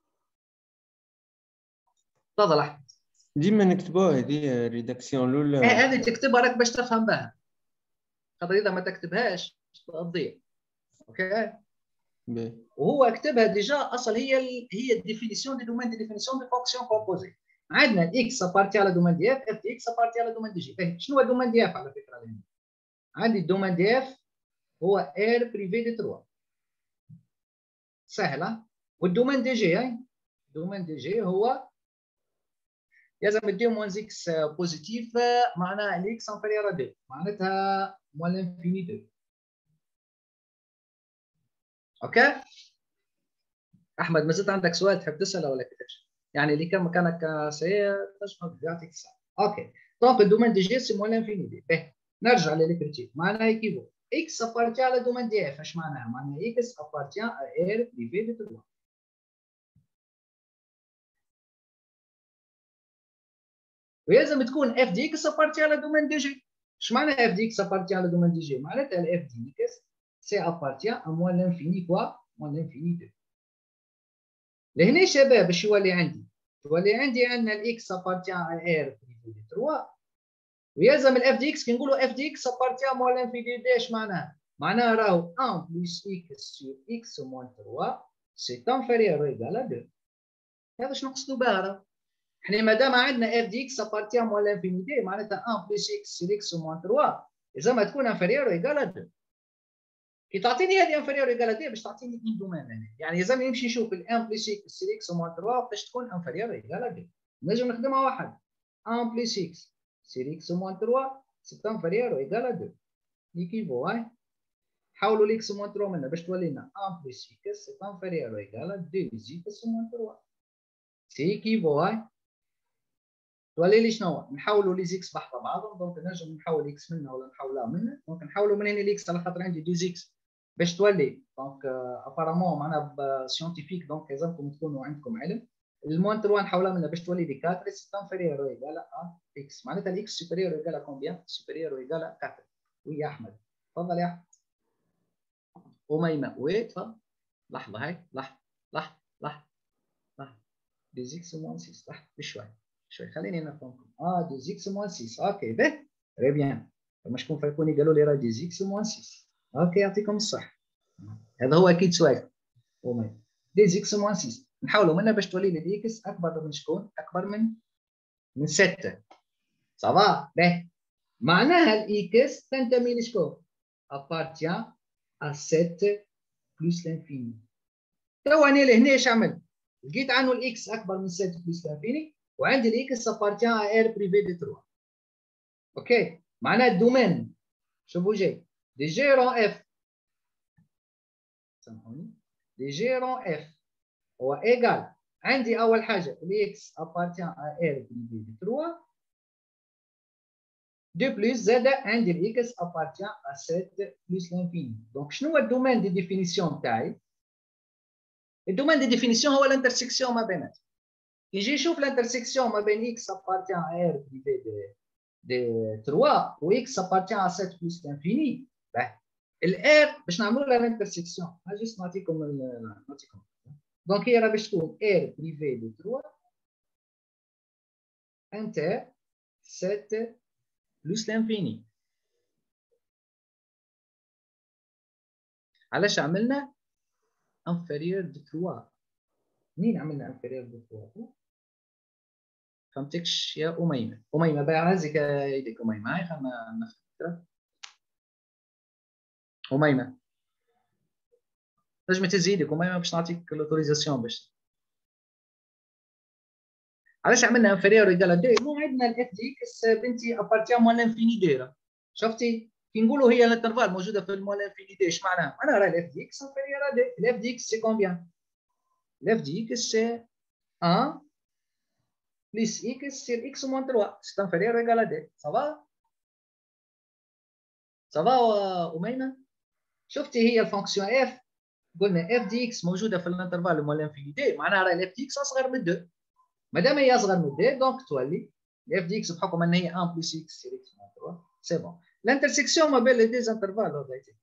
تفضل احمد. ديما نكتبوها هذه ريداكسيون الاولى. هذه تكتبها راك باش تفهم بها. خاطر اذا ما تكتبهاش تضيع. اوكي باهي وهو كتبها ديجا اصل هي ال... هي الديفينيسيون دي دومين دي ديفينيسيون دي فونكسيون كومبوزي. عندنا اكس ابارتي على دومين دي اف اف دي اكس ابارتي على دومين دي جي. باهي شنو هو دومين دي اف على فكره لهنا؟ عندي الدومين دي اف هو ار بريفي دي ثلاثة. سهله. والدومين دي جي هاي الدومين دي جي هو يلزم الدي موان اكس بوزيتيف معناها الاكس انفيريور ا deux معناتها موان لانفيني deux. اوكي احمد مازلت عندك سؤال تحب تساله ولا كيفاش؟ يعني اللي كان مكانك سي تشرح يعطيك الساعه. اوكي دونك الدومين دي جي سي موان لانفيني deux. باهي نرجع للكريتير معناها كيفو اكس ابارتي على دومين دي اف. اش معناها؟ معناها اكس ابارتي ا ار بريفي دو تروا. ويلزم تكون اف دي اكس ابارتي على دومين دي جي. اش معنى اف دي اكس ابارتي على دومين دي جي؟ معناتها الاف دي اكس سي ابارتي ا موان لانفيني كوا موان لانفيني دو. لهنا شباب باش يولي عندي؟ تولي عندي عندنا الاكس ابارتي ا ار بريفي دو تروا، ويلزم الاف دي اكس كي نقولوا اف دي اكس ابارتي ا موان لانفيني دو. اش معناها؟ معناها راهو واحد بلس اكس سور اكس موان تروا سي انفيريور او ايغال ا اثنين. هذا شنو نقصدوا بها؟ راه احنا مادام عندنا اف دي اكس ابارتي ا موان لانفيني دو معناتها واحد بلس اكس سور اكس موان تروا لازم تكون انفيريور او ايغال ا اثنين. كي تعطيني هذه انفيريور او ايغال ا اثنين باش تعطيني ان دومين هنا، يعني لازم نمشي نشوف ال واحد بلس اكس سور اكس موان تروا باش تكون انفيريور او ايغال ا اثنين. نجم نخدمها واحد واحد بلس اكس سور اكس موان تروا سي انفيريور او ايغال ا اثنين. ليكيفو هاي حولوا ليكس موان تروا منا باش تولي لنا واحد بلس اكس سي انفيريور او ايغال ا اثنين زي اكس موان تروا. سي كيفو هاي تولي لي شنو؟ نحولوا لي زيكس بحذا بعضهم، دونك نجم نحول اكس منها ولا نحولها منها، دونك نحولوا من هنا ليكس على خاطر عندي دو زيكس باش تولي دونك ابارامون معناها سيونتيفيك، دونك لازمكم تكونوا عندكم علم. الموان تروا نحولها منها باش تولي لي أربعة سي انفيريور او ايغال ا اكس، معناتها الاكس سوبيريور او ايغال ا كومبيان؟ سوبيريور او ايغال ا أربعة. وي يا احمد تفضل يا احمد. أميمة وي تفضل. لحظة هاي لحظة لحظة لحظة لحظة دي زيكس موان ستة لحظة بشوي شوي خليني نفهمكم. اه دي زيكس موان ستة اوكي به تري بيان. فما شكون فيكوني قالوا لي راه دي زيكس موان ستة. اوكي يعطيكم الصحة. هذا هو اكيد سؤال. أميمة دي زيكس موان ستة نحاولوا منها باش تولي لي دي اكس اكبر من شكون؟ اكبر من من ستة. صافا به معناها الاكس تنتمي لشكون؟ ابارتيان ا سبعة بلس لانفيني. توا انا لهنا ايش عملت؟ لقيت عنه الاكس اكبر من سبعة بلس لانفيني وعندي الاكس ابارتيان ا ار بريفي دو تروا. اوكي معناها الدومين شوفوا جاي دي جيرون اف سامحوني دي جيرون اف هو ايجال عندي اول حاجه الاكس ابارتيان ا ار بريفي دو تروا دو بلس زاد عندي الاكس ابارتيان ا سبعة بلس لانفيني. دونك شنو هو الدومين دي ديفينيسيون تاعي؟ الدومين دي ديفينيسيون هو الانترسيكسيون ما بيناتهم. يجي يشوف الانترسيكسيون ما بين اكس ابارتيان ا ار بريفي دو دي تروا و اكس ابارتيان ا سبعة بلس لانفيني. الار باش نعملوا لها الانترسيكسيون جيست نعطيكم نعطيكم دونك هي راه باش تكون ار بريفي دو تروا انتر سبعة بلس لانفيني. علاش عملنا انفيريور دو تروا؟ منين عملنا انفيريور دو تروا؟ فهمتكش يا أميمة. أميمة باع هزك يديك أميمة. هاي خلنا نفكر. أميمة نجم تزيدك أميمة باش نعطيك الأوتوريزاسيون باش. علاش عملنا انفيريور ايكال دو؟ مو عندنا الاف دي اكس بنتي ابارتيان موان لانفيني دو. شفتي كي نقولوا هي الانترفال موجوده في الموان لانفيني دو اش معناها؟ معناها راه الاف دي اكس انفيريور ا دو. الاف دي اكس سي كومبيان؟ الاف دي اكس سي واحد بلس اكس سير اكس موان تروا سي انفيريور ايكال ا دو. صافا صافا أميمة. شفتي هي الفونكسيون اف قلنا اف دي اكس موجوده في الانترفال موان لانفيني دو معناها راه الاف دي اكس اصغر من دو. مادام هي اصغر من دو دونك تولي الاف دي اكس بحكم ان هي واحد بلس اكس سير اكس موان تروا سي بون. الانترسيكسيون ما بين لي دي انترفال وضعيتين.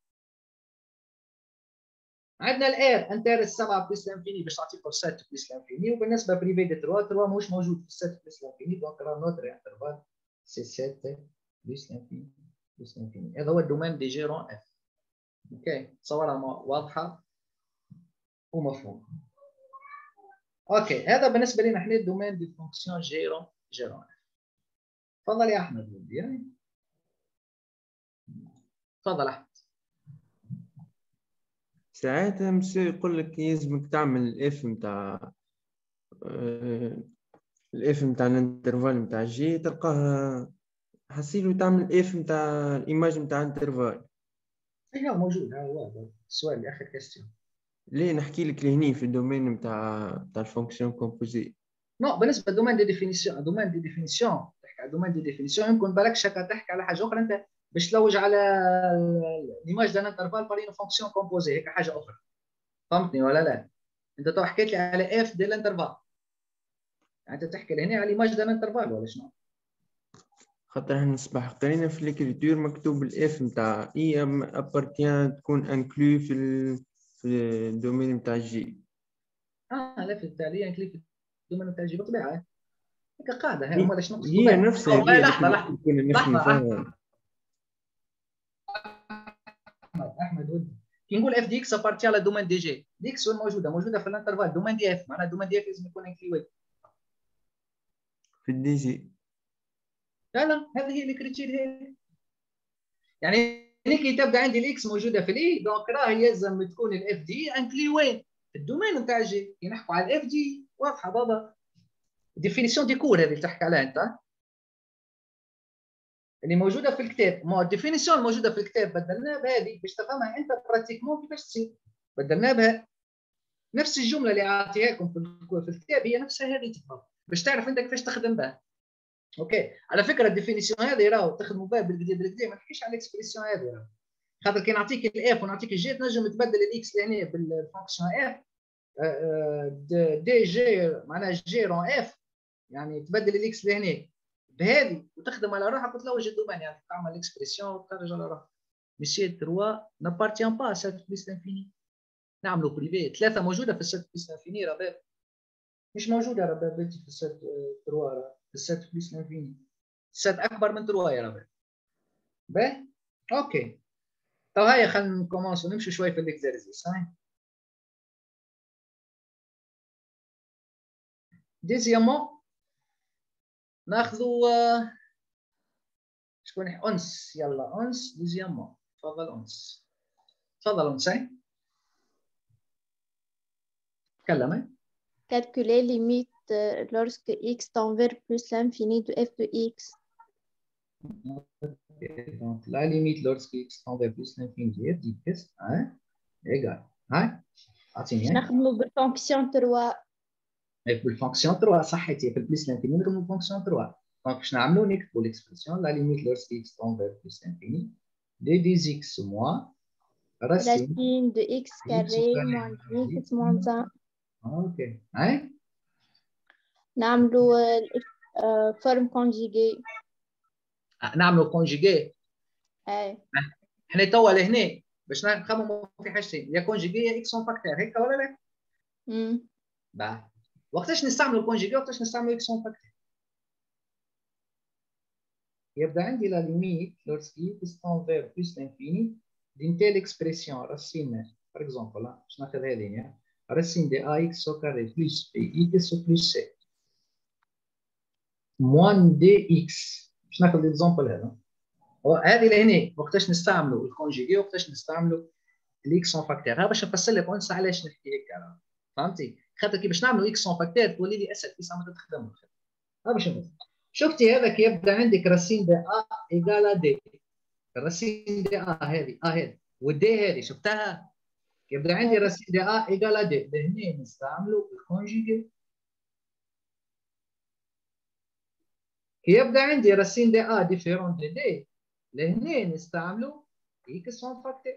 عندنا الار انتر سبعة بلس لانفيني باش تعطيكم سبعة بلس لانفيني، وبالنسبه بريفي دو تروا تروا ماهوش موجود في سبعة بلس لانفيني دونك راه نوتر انترفال سي سبعة بلس لانفيني بلس لانفيني. هذا هو الدومين دي جيرون اف. اوكي تصورها واضحه ومفهومه. اوكي هذا بالنسبه لنا احنا الدومين دي فونكسيون جيرون جيرون اف. تفضل يا احمد ولدي. يعني تفضل احمد. ساعتها مسيو يقول لك يلزمك تعمل الاف نتاع الاف نتاع الانترفال نتاع جي تلقاه حسيلو تعمل اف نتاع الايماج نتاع الانترفال. اي هو موجود. ها هو السؤال اللي اخر كاستيون. ليه نحكي لك لهني في الدومين نتاع نتاع الفونكسيون كومبوزي. نو بالنسبه للدومين دي ديفينيسيون، دومين دي ديفينيسيون تحكي على دومين دي ديفينيسيون يمكن بالك شكا تحكي على حاجه اخرى. انت باش تلوج على ليماج دان انترفال بار اون فونكسيون كومبوزي، هيك حاجه اخرى. فهمتني ولا لا؟ انت تو حكيت لي على اف ديال الانترفال، يعني انت تحكي لهنا على ليماج دان انترفال ولا شنو؟ خاطر احنا نصبح قرينا في الكريتور مكتوب الاف نتاع اي ام ابارتيان تكون انكلو في ال... في الدومين نتاع جي. اه لا في التالي انكلو في الدومين نتاع جي بطبيعه، هيك قاعده هي. امال شنو نقصدوا هي بها؟ نفسها هي لحظه لحظه لحظه لحظه احمد احمد ولدي، كي نقول اف دي اكس ابارتي على دومين دي جي، دي اكس وين موجوده؟ موجوده في الانترفال دومين دي اف، معناها دومين دي اف لازم يكون انكلوي في الدي جي. لا لا هذه هي الكريتير هي، يعني هنا كي تبدا عندي الاكس موجوده في الاي، دونك راه يلزم تكون الاف دي انكلي وين؟ في الدومين نتاع جي. كي نحكوا على الاف دي واضحه بابا، ديفينيسيون دي كور هذه اللي تحكي عليها انت، اللي موجوده في الكتاب. ما الديفينيسيون الموجوده في الكتاب بدلناها بهذه باش تفهمها انت براتيكمون كيفاش تصير، بدلناها بها نفس الجمله اللي عطيها لكم في الكتاب هي نفسها هذه، تفهم باش تعرف انت كيفاش تخدم بها. اوكي على فكره الديفينيسيون هذه راهو تخدموا بها بالكدا بالكدا، ما نحكيش على الاكسبريسيون هذه راه، خاطر كي نعطيك الاف ونعطيك الجي تنجم تبدل الاكس لهنا بالفونكسيون اف دي جي معناها جي رون اف، يعني تبدل الاكس لهنا بهذه وتخدم على روحك وتلوج الدومين، يعني تعمل اكسبريسيون وتخرج على روحك. ميسير تروا نابارتيان با سات بليس انفيني، نعملوا بريفي ثلاثه موجوده في السات بليس انفيني، راه مش موجوده راه بنتي في السات تروا، راه في السات بليس انفيني السات اكبر من تروا يا راه. باهي اوكي، طب هيا خلينا نكومونسو نمشي شوي في الاكزرسيس. هاي ديزيامون ناخذوا شكون انس، يلا انس ديزيامون، تفضل انس، تفضل انس. هاي تكلم. Calculer limite euh, lorsque x tend vers plus l'infini de f de x. Okay, donc la limite lorsque x tend vers plus l'infini de f de x hein, égale. هاي اعطيني. نخدموا بالفونكسيون تروا. بالفونكسيون تروا صحيتي، في البليس لانفيني نخدموا بالفونكسيون تروا. دونك باش نعملوا نكتبوا ليكسبرسيون لا ليميت لورسك x tend vers plus l'infini de dix x moins racine de x carré moins x moins un. اوكي هاي نعملوا فورم كونجيغي. نعملوا كونجيغي. اي احنا توا لهنا باش نخمموا في حاجتين، يا كونجيغي يا اكس اون فاكتور، هيك ولا لا؟ امم باه وقتاش نستعملوا كونجيغي وقتاش نستعملوا اكس اون فاكتور؟ يبدا عندي لا ليميت لورسكي x tend vers plus l'infini d'une telle expression racine par exemple là باش ناخذ هذه racine de ax au carré plus bx plus c moins dx. باش ناخذ الاكزامبل هذا هذه لهنا وقتاش نستعملوا الكونجيغي وقتاش نستعملوا الاكس اون فاكتور. ها باش نفسر لك ونسى علاش نحكي هيك، فهمتي؟ خاطر كي باش نعملوا اكس اون فاكتور تولي لي اسهل كي ما تخدم. ها باش نفسر. شفتي هذا كي يبدا عندك راسين دي ا ايجال دي، الراسين دي ا هذه ا هذه والدي هذه شفتها، كي يبدا عندي راسين دي ا ايجال دي لهنا نستعملوا الكونجيغي. كي يبدا عندي راسين دي ا ديفيرون دي دي لهنا نستعملوا اكس اون فاكتور.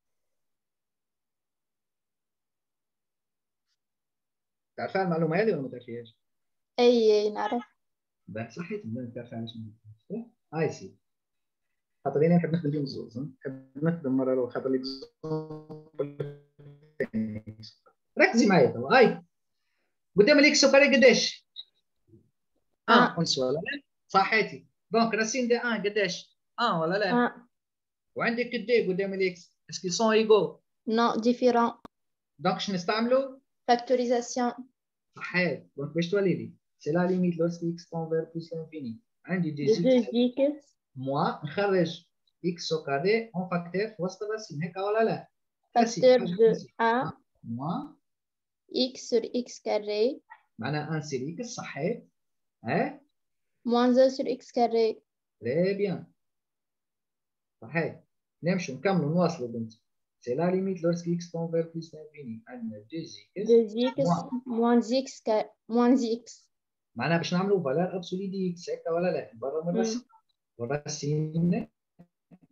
تعرفها المعلومه هذه ولا ما تعرفيهاش؟ اي نعرف. باه صحيت ما تعرفها علاش ما هاي سي، خاطر انا نحب نخدم بهم الزوز، نحب نخدم مره الاخرى خاطر لك ركزي معايا توا. هاي قدام الاكس كاري قداش؟ اه انس ولا لا؟ صحيتي. دونك راسين دي ان قداش؟ اه ولا لا؟ اه وعندك الدي قدام الاكس اسكي سون ايغو؟ نو ديفيرون. دونك شنو نستعملوا؟ فاكتوريزاسيون. صحيت. دونك باش تولي لي سي لا ليميت لورسك اكس تون فير بلس انفيني عندي دي دي اكس موا نخرج اكس او كاري اون فاكتور في وسط الراسين، هكا ولا لا؟ فاكتور دو ان موا اكس سور اكس كاري معناها ان سير اكس. صحيت. ها موان زيرو سور اكس كاري. تري بيان. صحيت. نمشوا نكملوا نواصلوا بنتي. سي لا ليميت لورسك اكس تون فير بلس انفيني عندنا دو اكس دو اكس موان زي اكس كاري موان زي اكس، معناها باش نعملوا فالور ابسولي دي اكس، هكا ولا لا؟ برا من الرسم والرسم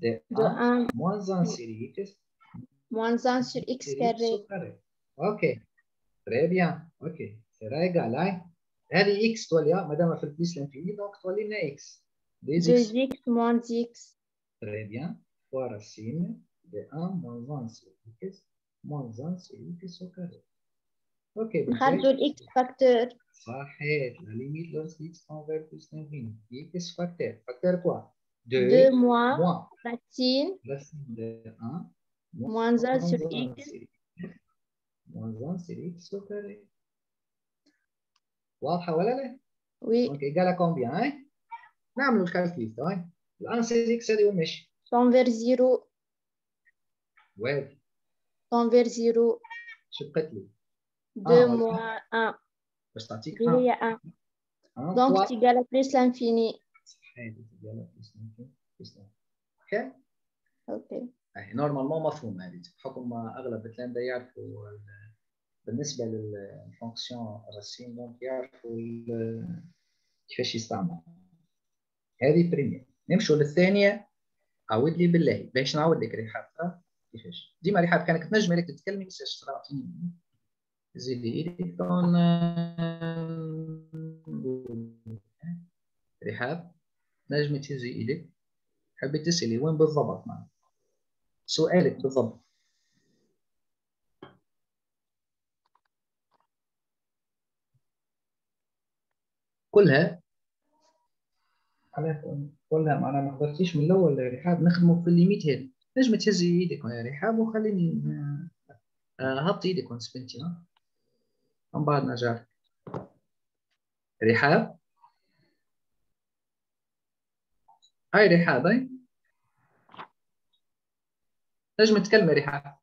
de De un un moins un sur x moins un sur x sur carré. x au carré. Ok, très bien. Ok, c'est égal. Hein? هذه x تولي مادام في البليس l'infini donc تولي لنا x. deux x moins x. Très bien. Fois racine de un moins un sur x moins un sur x au carré. Ok, نخرجوا ال x facteur. صحيح. La limite lorsque x tend vers plus l'infini. X facteur. Facteur quoi? deux moins moins racine racine de un moins un sur x moins un sur x au carré. واضحة ولا لا؟ oui. Donc égal à combien hein؟ نعملوا الكالكوليت hein؟ الآن سي x هذه وماشي. tend vers zéro. وين؟ tend vers zéro. شو بقت لي؟ deux ah, moins un. باش تعطيك اللي هي un. donc c'est égal à plus l'infini. صحيح égal à plus l'infini. اوكي؟ اوكي. نورمالمون مفهوم هذه بحكم اغلب التلامذة يعرفوا بالنسبة للفونكسيون الرسيم دونك يعرفوا كيفاش يستعمل. هذه بريمير. نمشوا للثانية. عاود لي بالله باش نعاود لك رحاب كيفاش. ديما رحاب كانك تنجم لك تتكلمي بس تعطيني زيدي ايدك دون رحاب نجمي تهزي ايدك. حبيت تسألي وين بالضبط معنا سؤالك بالضبط. كلها كلها معنا ما حضرتيش من الاول يا رحاب. نخدموا في الليميت هذا. نجم تهزي ايدك يا رحاب وخليني هبطي ايدك وانت بنتي ها من بعد نرجع. رحاب هاي رحاب هاي نجم تكلمي رحاب.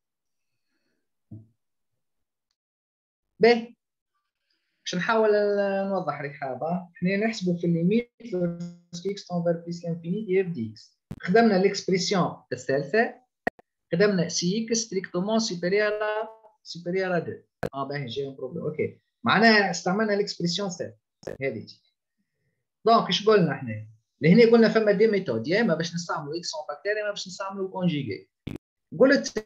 باهي باش نحاول نوضح رحاب. احنا نحسبوا في الليميت x tend vers plus l'infini دي اف دي اكس. خدمنا الاكسبريسيون الثالثه. خدمنا سي اكس ستريكتومون سوبيريور سوبيريور ا اثنين. اه باهي جاي بروبليم. اوكي معناها استعملنا الاكسبريسيون الثالثه هذه. دونك ايش قلنا احنا؟ لهنا قلنا فما دي ميثود يا اما باش نستعملوا اكس اون فاكتور يا اما باش نستعملوا كونجيغي. قلت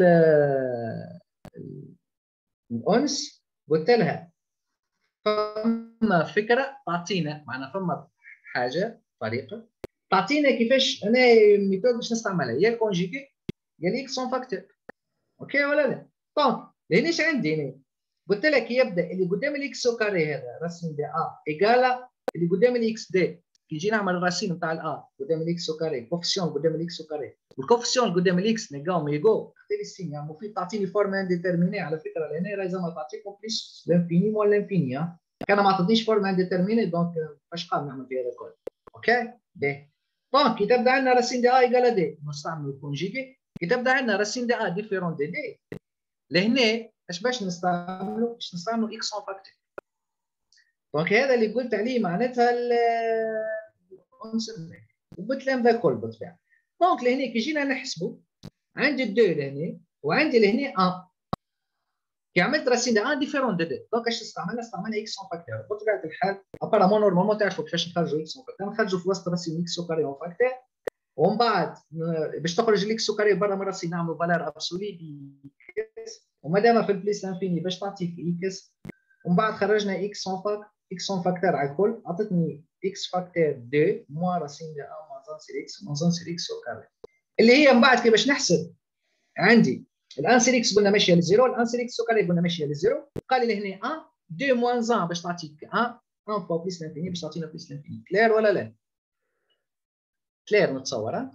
الانس قلت لها فما فكره تعطينا معنا فما حاجه طريقه تعطينا كيفاش انا ميثود باش نستعملها يا كونجيغي يا الاكس اون فاكتور. اوكي ولا لا؟ دونك لهنا ايش عندي هنا؟ قلت لك يبدا اللي قدام الاكس او كاري هذا رسم دي ا ايجالا اللي قدام الاكس دي. كي يجي نعمل الرسيم نتاع الا قدام الاكس او كاري كوفيسيون قدام الاكس او كاري والكوفيسيون قدام الاكس نلقاهم ميغو اختاري السين يعني المفروض تعطيني فورم انديترميني. على فكره لهنا راهي زعما تعطيكم بليس لانفيني مو لانفيني. كان ما عطتنيش فورم انديترميني دونك فاش قام نعمل في هذا الكل. اوكي باهي. دونك كي تبدا عندنا رسيم دي ا ايجالا دي نستعملوا الكونجيغي. كي تبدا عندنا رسيم دي ا ديفيرون دي دي لهنا اش باش نستعملوا؟ باش نستعملوا اكس اون فاكتور. دونك هذا اللي قلت عليه معناتها العنصر وقلت لهم ذا الكل بالطبيعه. دونك لهنا كي جينا نحسبوا عندي دو لهنا وعندي لهنا ان. كي عملت راسين دي ان ديفيرون دو دو دونك اش استعملنا؟ استعملنا اكس اون فاكتور. بطبيعه الحال ابارامون نورمالمون تعرفوا كيفاش نخرجوا اكس اون فاكتور. نخرجوا في وسط راسين اكس كاري اون فاكتور ومن بعد باش تخرج الاكس كاري برا من راسي نعملوا فالور ابسولي دي اكس وما دام في البليس انفيني باش تعطيك اكس ومن بعد خرجنا اكس اون فاك اكس اون فاكتور على الكل عطتني اكس فاكتور اثنين موان راسين دي ان موان سير اكس موان سير اكس او كاري اللي هي من بعد كي باش نحسب عندي الان سير اكس قلنا ماشيه للزيرو الان سير اكس او كاري قلنا ماشيه للزيرو. قال لي هنا واحد اثنين موان واحد باش تعطيك واحد واحد فوا بليس لانفيني باش تعطينا بليس لانفيني. كلير ولا لا؟ كلير نتصور.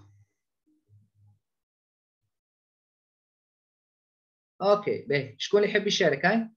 اوكي باهي. شكون اللي يحب يشارك؟ هاي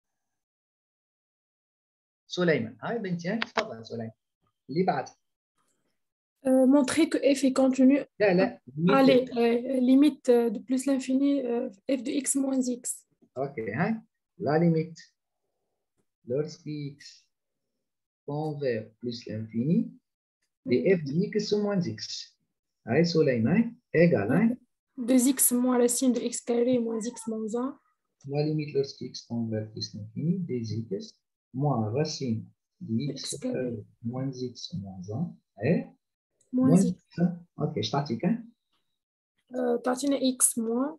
سليمان. هاي بنتي هاي تفضل سليمان. اللي بعد Euh, montrer que f est continu. لا لا Allez, euh, limite de plus l'infini euh, f de x moins x. اوكي هاي لا ليميت lorsque x tend vers plus l'infini de f de x moins x. هاي سليمان égal هاي deux x moins la signe de x carré moins x moins un. La limite lorsque x tend vers plus l'infini des x moins racine de x carré moins x moins un est moins x. Ok, je t'artique. تعطينا x moins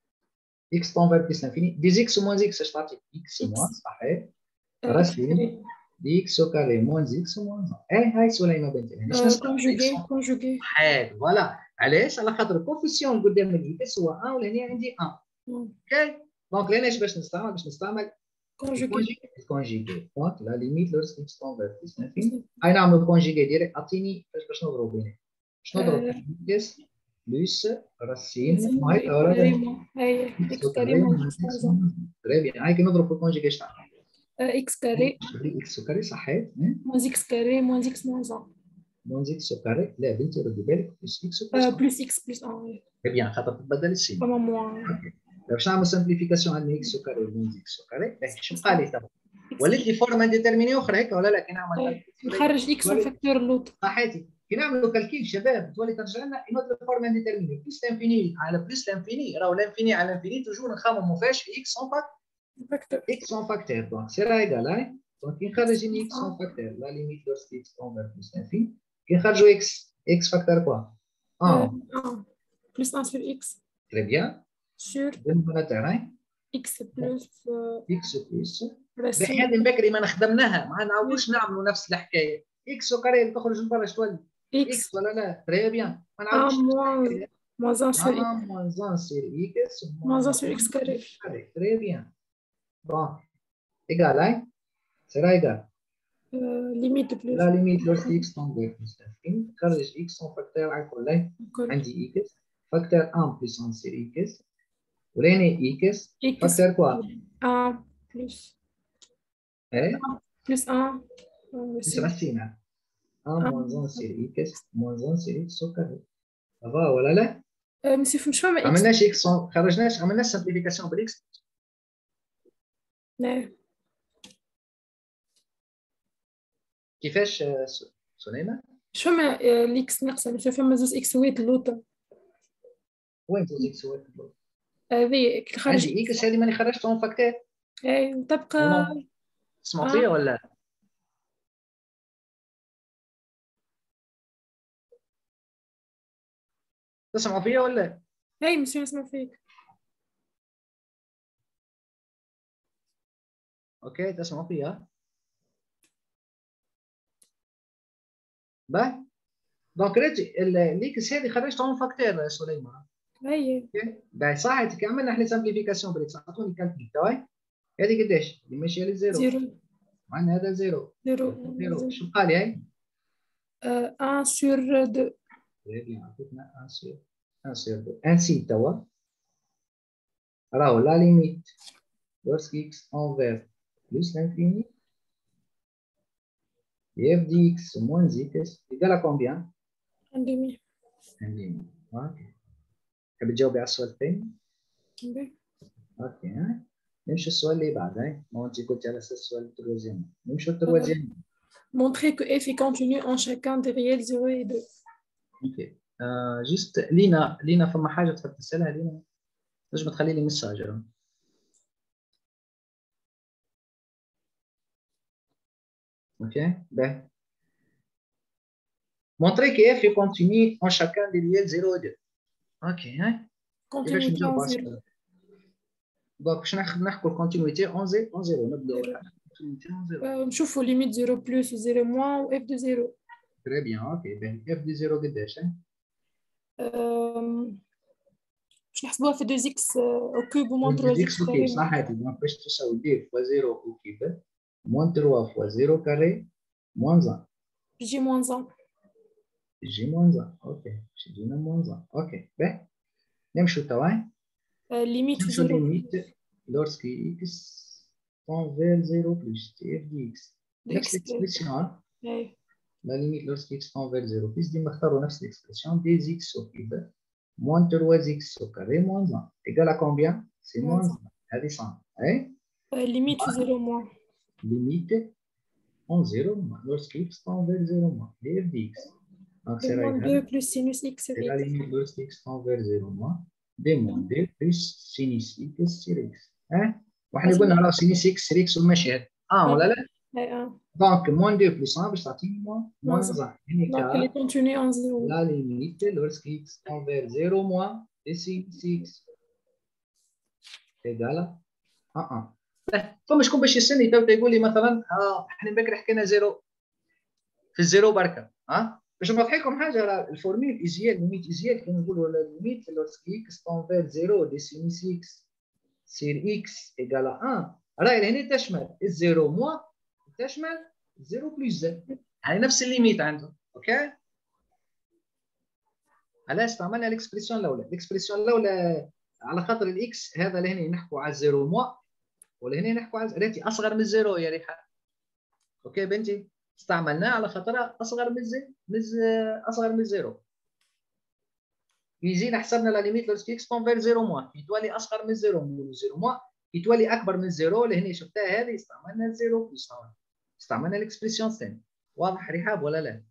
x تنفر plus l'infini. Des x moins x, je t'artique. x moins, صحيح. racine x au carré moins x moins un. Eh, هاي سليمة بنتي. conjugué conjugué. حلو فوالا. علاش؟ على خاطر الكوفيسيون اللي قدام الاكس هو واحد ولهنا عندي واحد. اوكي؟ دونك لهنا باش نستعمل باش نستعمل conjugué. conjugué. دونك لا ليميت lorsque x تنفر plus l'infini. هاي نعملوا conjugué ديريكت. اعطيني باش نضرب بينهم. باش نضرب x plus racine هاي هاي x carré moins x moins un. تري بيان. هاي كي نضرب في الكونجيغي شتاع x carré x carré صحيح moins x carré moins x moins un. moins x carré لا بنتي ردي بالك plus x plus plus x plus un. تري بيان خاطر تتبدل السين. كما moins. باش نعمل سامبليفيكاسيون عندنا x carré moins x carré باش نبقى لي تما ولات لي فورما ديتيرميني اخرى هيك ولا لا؟ كي نعمل نخرج x فاكتور اللوط صحيتي. كي نعملوا كالكيل شباب تولي ترجع لنا انوت فورما ديتيرميني بلس لانفيني على بلس لانفيني راهو لانفيني على لانفيني توجور نخمموا فاش x en facteur x en facteur donc c'est là égal hein. donc كي نخرج x en facteur la limite lorsque x tend vers plus l'infini كي نخرجوا x x facteur quoi un plus un sur x très bien sur dénominateur hein x plus x plus بحال بكري ما نخدمناها ما نعاودوش نعملوا نفس الحكايه x وكاري تخرج من برا شتولي x ولا لا تري بيان ما نعاودوش moins un sur x moins un sur x moins un sur x carré très bien bon égal hein c'est là égal limite plus la limite lorsque x tend vers plus l'infini خرج x en facteur على الكل عندي x facteur un plus un sur x ولاني x facteur quoi un plus eh plus un plus racine un moins un sur x moins un sur x au carré ça va ولا لا؟ مسي فهمتش فما عملناش اكس خرجناش عملناش سامبليفيكاسيون بالاكس لا كيفاش سليمة؟ مش فما الاكس ناقصة مش فما زوز اكسوات اللوطة وين زوز اكسوات اللوطة؟ هذه كي خرج عندي اكس هذه ماني خرجتهم فاكتور اي تبقى تسمعوا فيا ولا؟ تسمعوا فيا ولا؟ اي مش نسمع فيك اوكي تسمعوا فيا با دونك ريتي الاكس هذه خرجتهم فاكتور سليمان اي باهي صح كي عملنا احنا سامبليفيكاسيون بالاكس عطوني كالكول تاعي هذه قداش؟ اللي ماشيه للزيرو زيرو معنا هذا زيرو زيرو زيرو شو بقى لي هاي؟ واحد sur deux très bien عطيتنا واحد sur un sur deux ainsi توا راهو لا ليميت lorsque x tend vers plus l'infini f de x moins x égale à combien؟ un demi un demi اوكي تحب تجاوبي على السؤال الثاني؟ اوكي نمشي السؤال اللي بعده ما انت قلتي على اساس السؤال التروازيام نمشي التروازيام montrer que f est continu en chacun des réels zéro et deux اوكي آه جست لينا لينا فما حاجه تحب تسالها لينا تنجم تخلي لي ميساج اوكي باهي montrer que f est continu en chacun des réels zéro et deux اوكي ها كيفاش نجاوب على السؤال دونك باش نحكوا الكونتينيتي اون زيرو اون زيرو نبداو نشوفوا ليميت زيرو بلس وزيرو موان و اف دو زيرو تري بيان اوكي باهي اف دو زيرو قداش باش نحسبوها في دو اكس او كوب ومون دو اكس او كوب صحيح دونك باش تساوي دي فوا زيرو او كوب موان ثلاثة فوا زيرو كاري موان واحد يجي موان واحد يجي موان واحد اوكي باش يجينا موان واحد اوكي باهي نمشيو توا limite نمشيو ليميت lorsque x tend vers zéro plus f de x نفس الاكسبريسيون la limite lorsque x tend vers zéro plus ديما نختاروا نفس الاكسبريسيون des x au cube moins trois x au carré moins un égale à combien c'est moins un هذه صح اي limite zéro moins limite en zéro moins lorsque x tend vers zéro moins f de x donc c'est moins deux plus sinus x c'est la limite lorsque x tend vers zéro moins دي موان دي بلس سينيس اكس سير اكس ها وحنا قلنا راه سينيس اكس سير اكس والماشي هذا اه ولا لا Donc, moins deux plus un, باش تعطيني moins un. Donc, il est continu en zéro. La limite, lorsque x tend vers zéro moins et sin x égale à un. فما شكون باش يسالني تو يقول لي مثلا اه احنا بكري حكينا زيرو في الزيرو بركه ها باش نوضح لكم حاجه راه الفورميل ايزيال ليميت ايزيال كي نقولوا لا ليميت لوrsque x tend vers zéro دي سينوس x سير x égale à un راهي لهنا تشمل الزيرو موان تشمل زيرو بلس زد هاي نفس الليميت عنده اوكي هلا استعملنا الاكسبريسيون الاولى الاكسبريسيون الاولى على خاطر الاكس هذا لهنا نحكوا على الزيرو موان ولهنا نحكوا على ريتي اصغر من الزيرو يا ريحه اوكي بنتي استعملناه على خاطرها اصغر من زي من اصغر من الزيرو يجينا حسبنا لا ليميت لوrsque x tend vers زيرو موان كي تولي اصغر من الزيرو نقولوا زيرو موان كي تولي اكبر من الزيرو لهنا شفتها هذه استعملنا الزيرو بلس استعملنا الاكسبريسيون الثانيه واضح رحاب ولا لا؟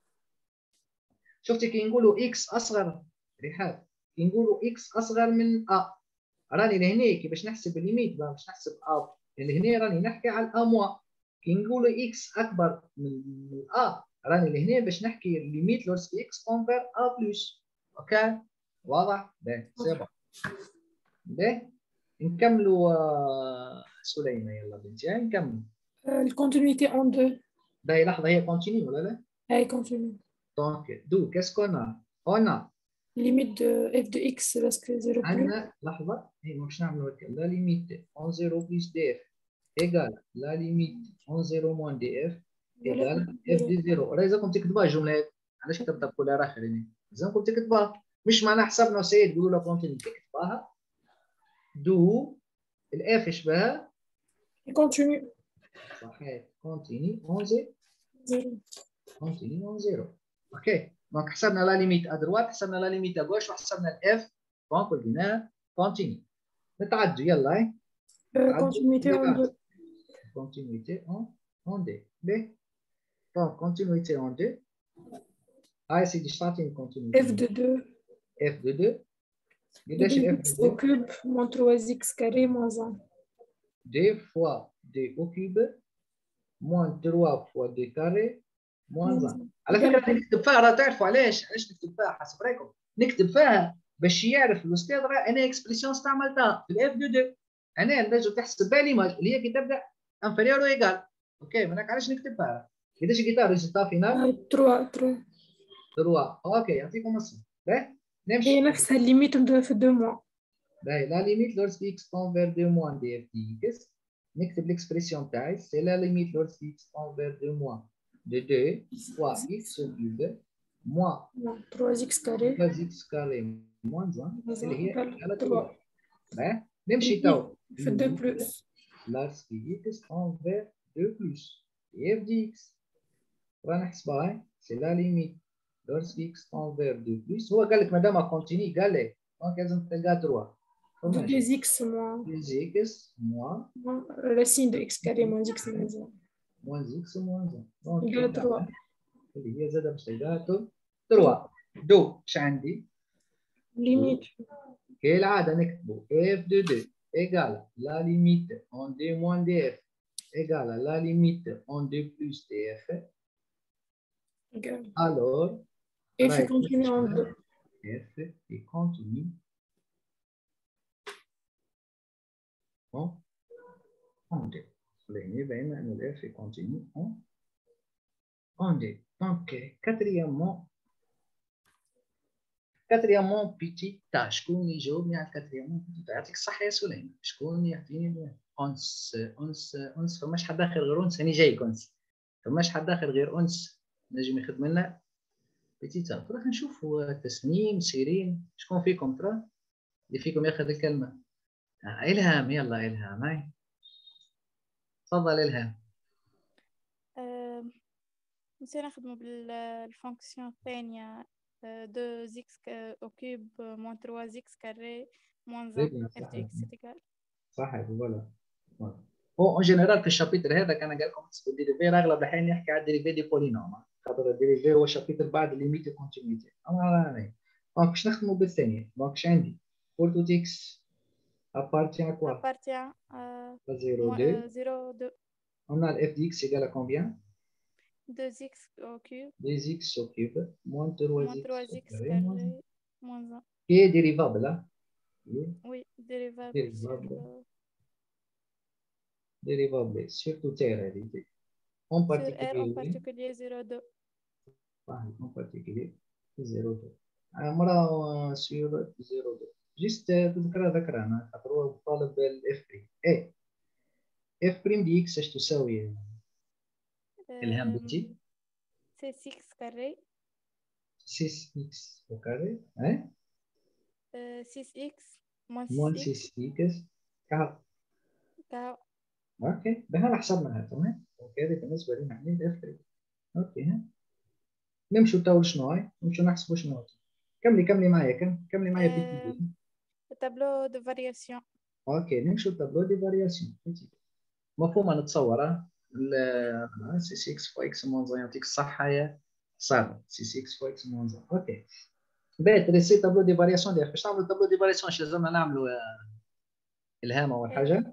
شفتي كي نقولوا اكس اصغر رحاب كي نقولوا اكس اصغر من ا راني لهنا كي باش نحسب الليميت باش نحسب ا لهنا راني نحكي على ا موان كي نقولوا اكس اكبر من ا راني لهنا باش نحكي الليميت lorsque x tend vers a plus اوكي واضح؟ باهي سي بون باهي نكملوا سليمه يلا بنتي نكمل الكونتينيتي اون دو باهي لحظه هي كونتينيو ولا لا؟ اي كونتينيو دونك دو qu'est-ce qu'on a on a limite de f de x lorsque zéro plus عندنا لحظه هي باش نعملوا هكا لا ليميت اون زيرو بلس دي اف ايغال لا ليميت اون زيرو موان دي اف ايغال اف دي زيرو راه لازمكم تكتبوها الجمله هذه علاش كتبدا بكل راخر يعني لازمكم تكتبوها مش معناها حسبنا سيد تقولوا له كونتينيو تكتبوها دو الاف يشبهها كونتينيو صحيح كونتينيو اون زيرو كونتينيو اون زيرو اوكي دونك حسبنا لا ليميت ا دروات حسبنا لا ليميت ا غوش وحسبنا الاف دونك لقيناها كونتينيو نتعدوا يلا كونتينيتي اون دو كونتينيتي اون اون دي بي دونك كونتينيتي اون دو هاي سيدي تعطيني كونتينيتي اف دو دو اف دو دو قداش الاف x au cube moins trois x carré moins un deux fois deux au cube moins trois fois deux carré moins un على فكره نكتب فيها راه تعرفوا علاش علاش نكتب فيها حسب رايكم نكتب فيها باش يعرف الاستاذ راه انا اكسبريسيون استعملتها في الاف دو دو انا نجم تحسب بها ليماج اللي هي كي تبدا انفيريور ايغال اوكي منك علاش نكتب فيها قداش لقيتها ريزلتا فينال ثلاثة ثلاثة ثلاثة اوكي يعطيكم الصبر باهي نمشي هي نفسها الليميت في دو موا باهي لا ليميت lorsque x tend vers deux moins df dx نكتب الاكسبريسيون تاعي سي لا ليميت lorsque x tend vers deux moins de deux fois x au cube moins trois x carré trois x carré moins un اللي هي على ثلاثة باهي نمشي تو في deux plus lorsque x tend vers deux plus df dx راح نحسبها سي لا ليميت lorsque x tend vers deux plus هو قال لك مادام كونتيني قال لك دونك لازم تلقى ثلاثة deux x moins deux x moins racine de x carré moins x moins un moins x moins un دونك égale trois اللي هي زادة باش تلقاها ثلاثة دو اش عندي ليميت كالعادة نكتبو f de deux égale la limite en deux moins df égale la limite en deux plus df égale alors f continue en deux f est continu en en deux لأن بين أن ال f est continu en en deux donc quatrièmement quatrièmement petit تا شكون يجاوبني على quatrièmement petit تا يعطيك الصحة يا سليمان شكون يعطيني أنس أنس أنس فماش حد آخر غير أنس أنا جايك أنس فماش حد آخر غير أنس نجم ياخذ منا petit تا ترى نشوفوا تسنيم سيرين شكون فيكم ترى اللي فيكم ياخذ الكلمة آه إلهام يلا إلهام هاي تفضل إلهام نسينا نخدموا بالفونكسيون الثانية deux x au cube moins trois x carré moins un f de x c'est égal صحيح فوالا هو اون جينيرال في الشابيتر هذا كان قال لكم تحسبوا الديريفي اغلب الحين يحكي على الديريفي دي بولينوم خاطر الديريفي هو الشابيتر بعد ليميت كونتينيتي اما راني دونك باش نخدموا بالثانيه دونك اش عندي pour tout x appartient à quoi appartient à zéro deux zéro deux On a le f de x égale à combien? deux x au cube. deux x au cube moins trois x au carré moins un. Qui est dérivable là? Oui, dérivable. Dérivable. Sur, dérivable sur tout R. En particulier. R en particulier zéro deux. En particulier zéro deux. مرة sur zéro deux. Juste تذكرها ذكرنا خاطر طالب الاف بريم. ايه اف بريم دي اكس ايش تساوي؟ الهام بنتي؟ سي اكس كاري. سيس اكس au carré. hein? six x moins six x كا. كا. اوكي بهذا حسبناها تمام. اوكي هذه بالنسبة لنا يعني الاف بريم. اوكي ها. نمشوا تو شنو هاي؟ نمشوا نحسبوا شنو هاي. كملي كملي معايا كم كملي معايا بيتي. تابلو دو فارياسيون. اوكي نمشوا تابلو دي فارياسيون. مفهومه نتصور ال سي سي اكس فوا اكس موان يعطيك الصحه يا صعبه. سي سي اكس فوا اكس موان اوكي. باهي تريسي تابلو دي فارياسيون ديالك. باش نعملوا تابلو دي فارياسيون اش لازمنا نعملوا الهام اول حاجه؟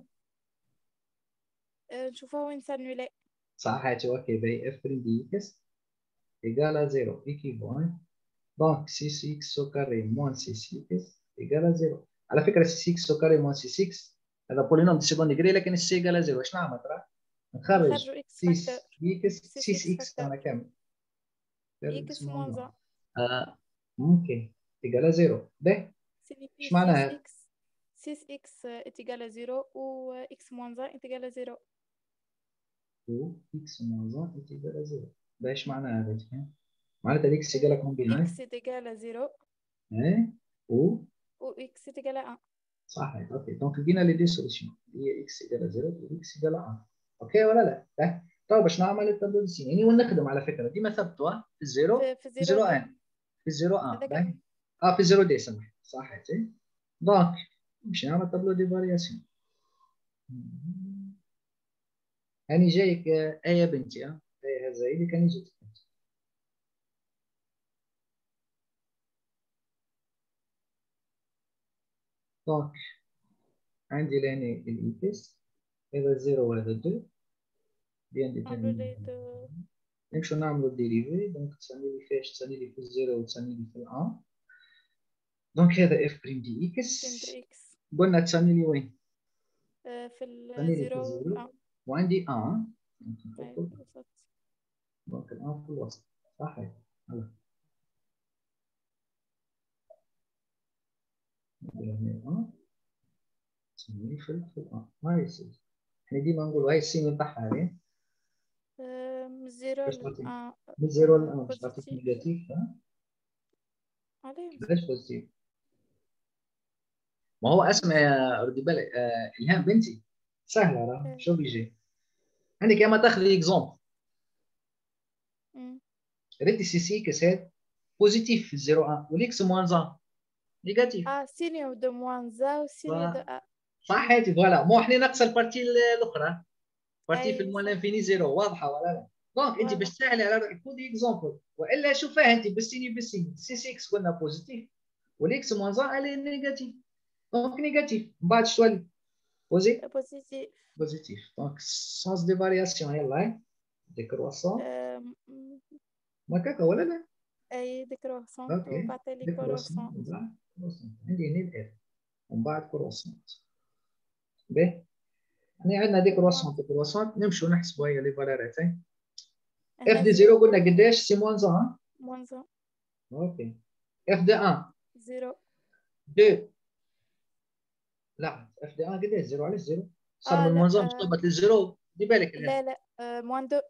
نشوفوا وين سانولي. صحيت اوكي. باهي اف بريم دي اكس ايكال ا زيرو ايكيفون دونك سي سي اكس او كاري موان سي سي اكس ايكال ا زيرو. على فكره سي سي اكس او كاري موان سي سي اكس هذا بولينوم دي سيكوند ديجري لكن السي ايكال ا زيرو. اش نعمل ترى؟ نخرج سيس اكس سيس اكس انا كامل اكس موان اه ممكن ايكال ا زيرو. باهي اش معناها؟ سيس اكس ايكال زيرو و اكس موان ايكال زيرو و اكس موان ايكال زيرو. باهي اش معناها هذا؟ معناتها اكس ايكال كومبين؟ اكس ايكال زيرو ايه و و اكس ايكال واحد. صحيح. اوكي دونك لقينا لي دي سوليسيون هي اكس ايكال زيرو و اكس ايكال واحد. اوكي ولا لا؟ باهي تو باش نعمل التابلو دي سين يعني ونخدم على فكره ديما ثبتوها في الزيرو في الزيرو واحد في الزيرو واحد. باهي اه في الزيرو دي سمح صحيت. دونك باش نعمل تابلو دي فارياسيون هاني جايك ايه بنتي. ها ايه هزايدك هاني جيتك. دونك عندي لاني الاكس هذا زيرو وهذا دو بيان ديتيرمين. نمشيو نعملو ديريفي. دونك تسالني لي فاش؟ تسالني لي في الزيرو وتسالني لي في الان. دونك هذا اف بريم دي اكس قلنا تسالني لي وين؟ في الزيرو وعندي ان دونك الان في الوسط. صحيح. هلا ندير تسمي في الان هاي السين. احنا ديما نقولوا هاي السين نتاعها هذه من زيرو للان. من زيرو للان باش تعطيك نيجاتيف. ها علاش بوزيتيف؟ ما هو اسمع يا ردي بالك آه الهام بنتي سهله راه. شو بيجي عندك اما تاخذي اكزومبل ريتي سي سي اكس هاد بوزيتيف في الزيرو واحد والاكس موان زان نيجاتيف. اه سينيو دو موان زا وسينيو دو ا. صحيتي فوالا. مو احنا ناقصه البارتي الاخرى بارتي في الموان انفيني زيرو. واضحه ولا لا؟ دونك انت باش تسهلي على روحك خذي اكزومبل والا شوفها انت بالسيني بالسيني. سي سي اكس قلنا بوزيتيف والاكس موان زان الي نيجاتيف. دونك نيجاتيف من بعد شو ولي؟ بوزيتيف بوزيتيف بوزيتيف. دونك سونس دي فارياسيون يلا ديكروسون ما كاكا ولا لا؟ اي ديكروسون اوكي وبعد لي كروسون. عندي هنا الاف ومن بعد كروسون. باهي يعني عندنا ديكروسون ديكروسون. نمشوا نحسبوا هي لي فالورات. اف دي زيرو قلنا قداش؟ سي موان زان. موان زان. اوكي اف دي واحد زيرو دو. لا اف دي واحد قداش؟ زيرو. علاش زيرو؟ صار من موان زان طلبت للزيرو دي بالك. لا لا موان دو.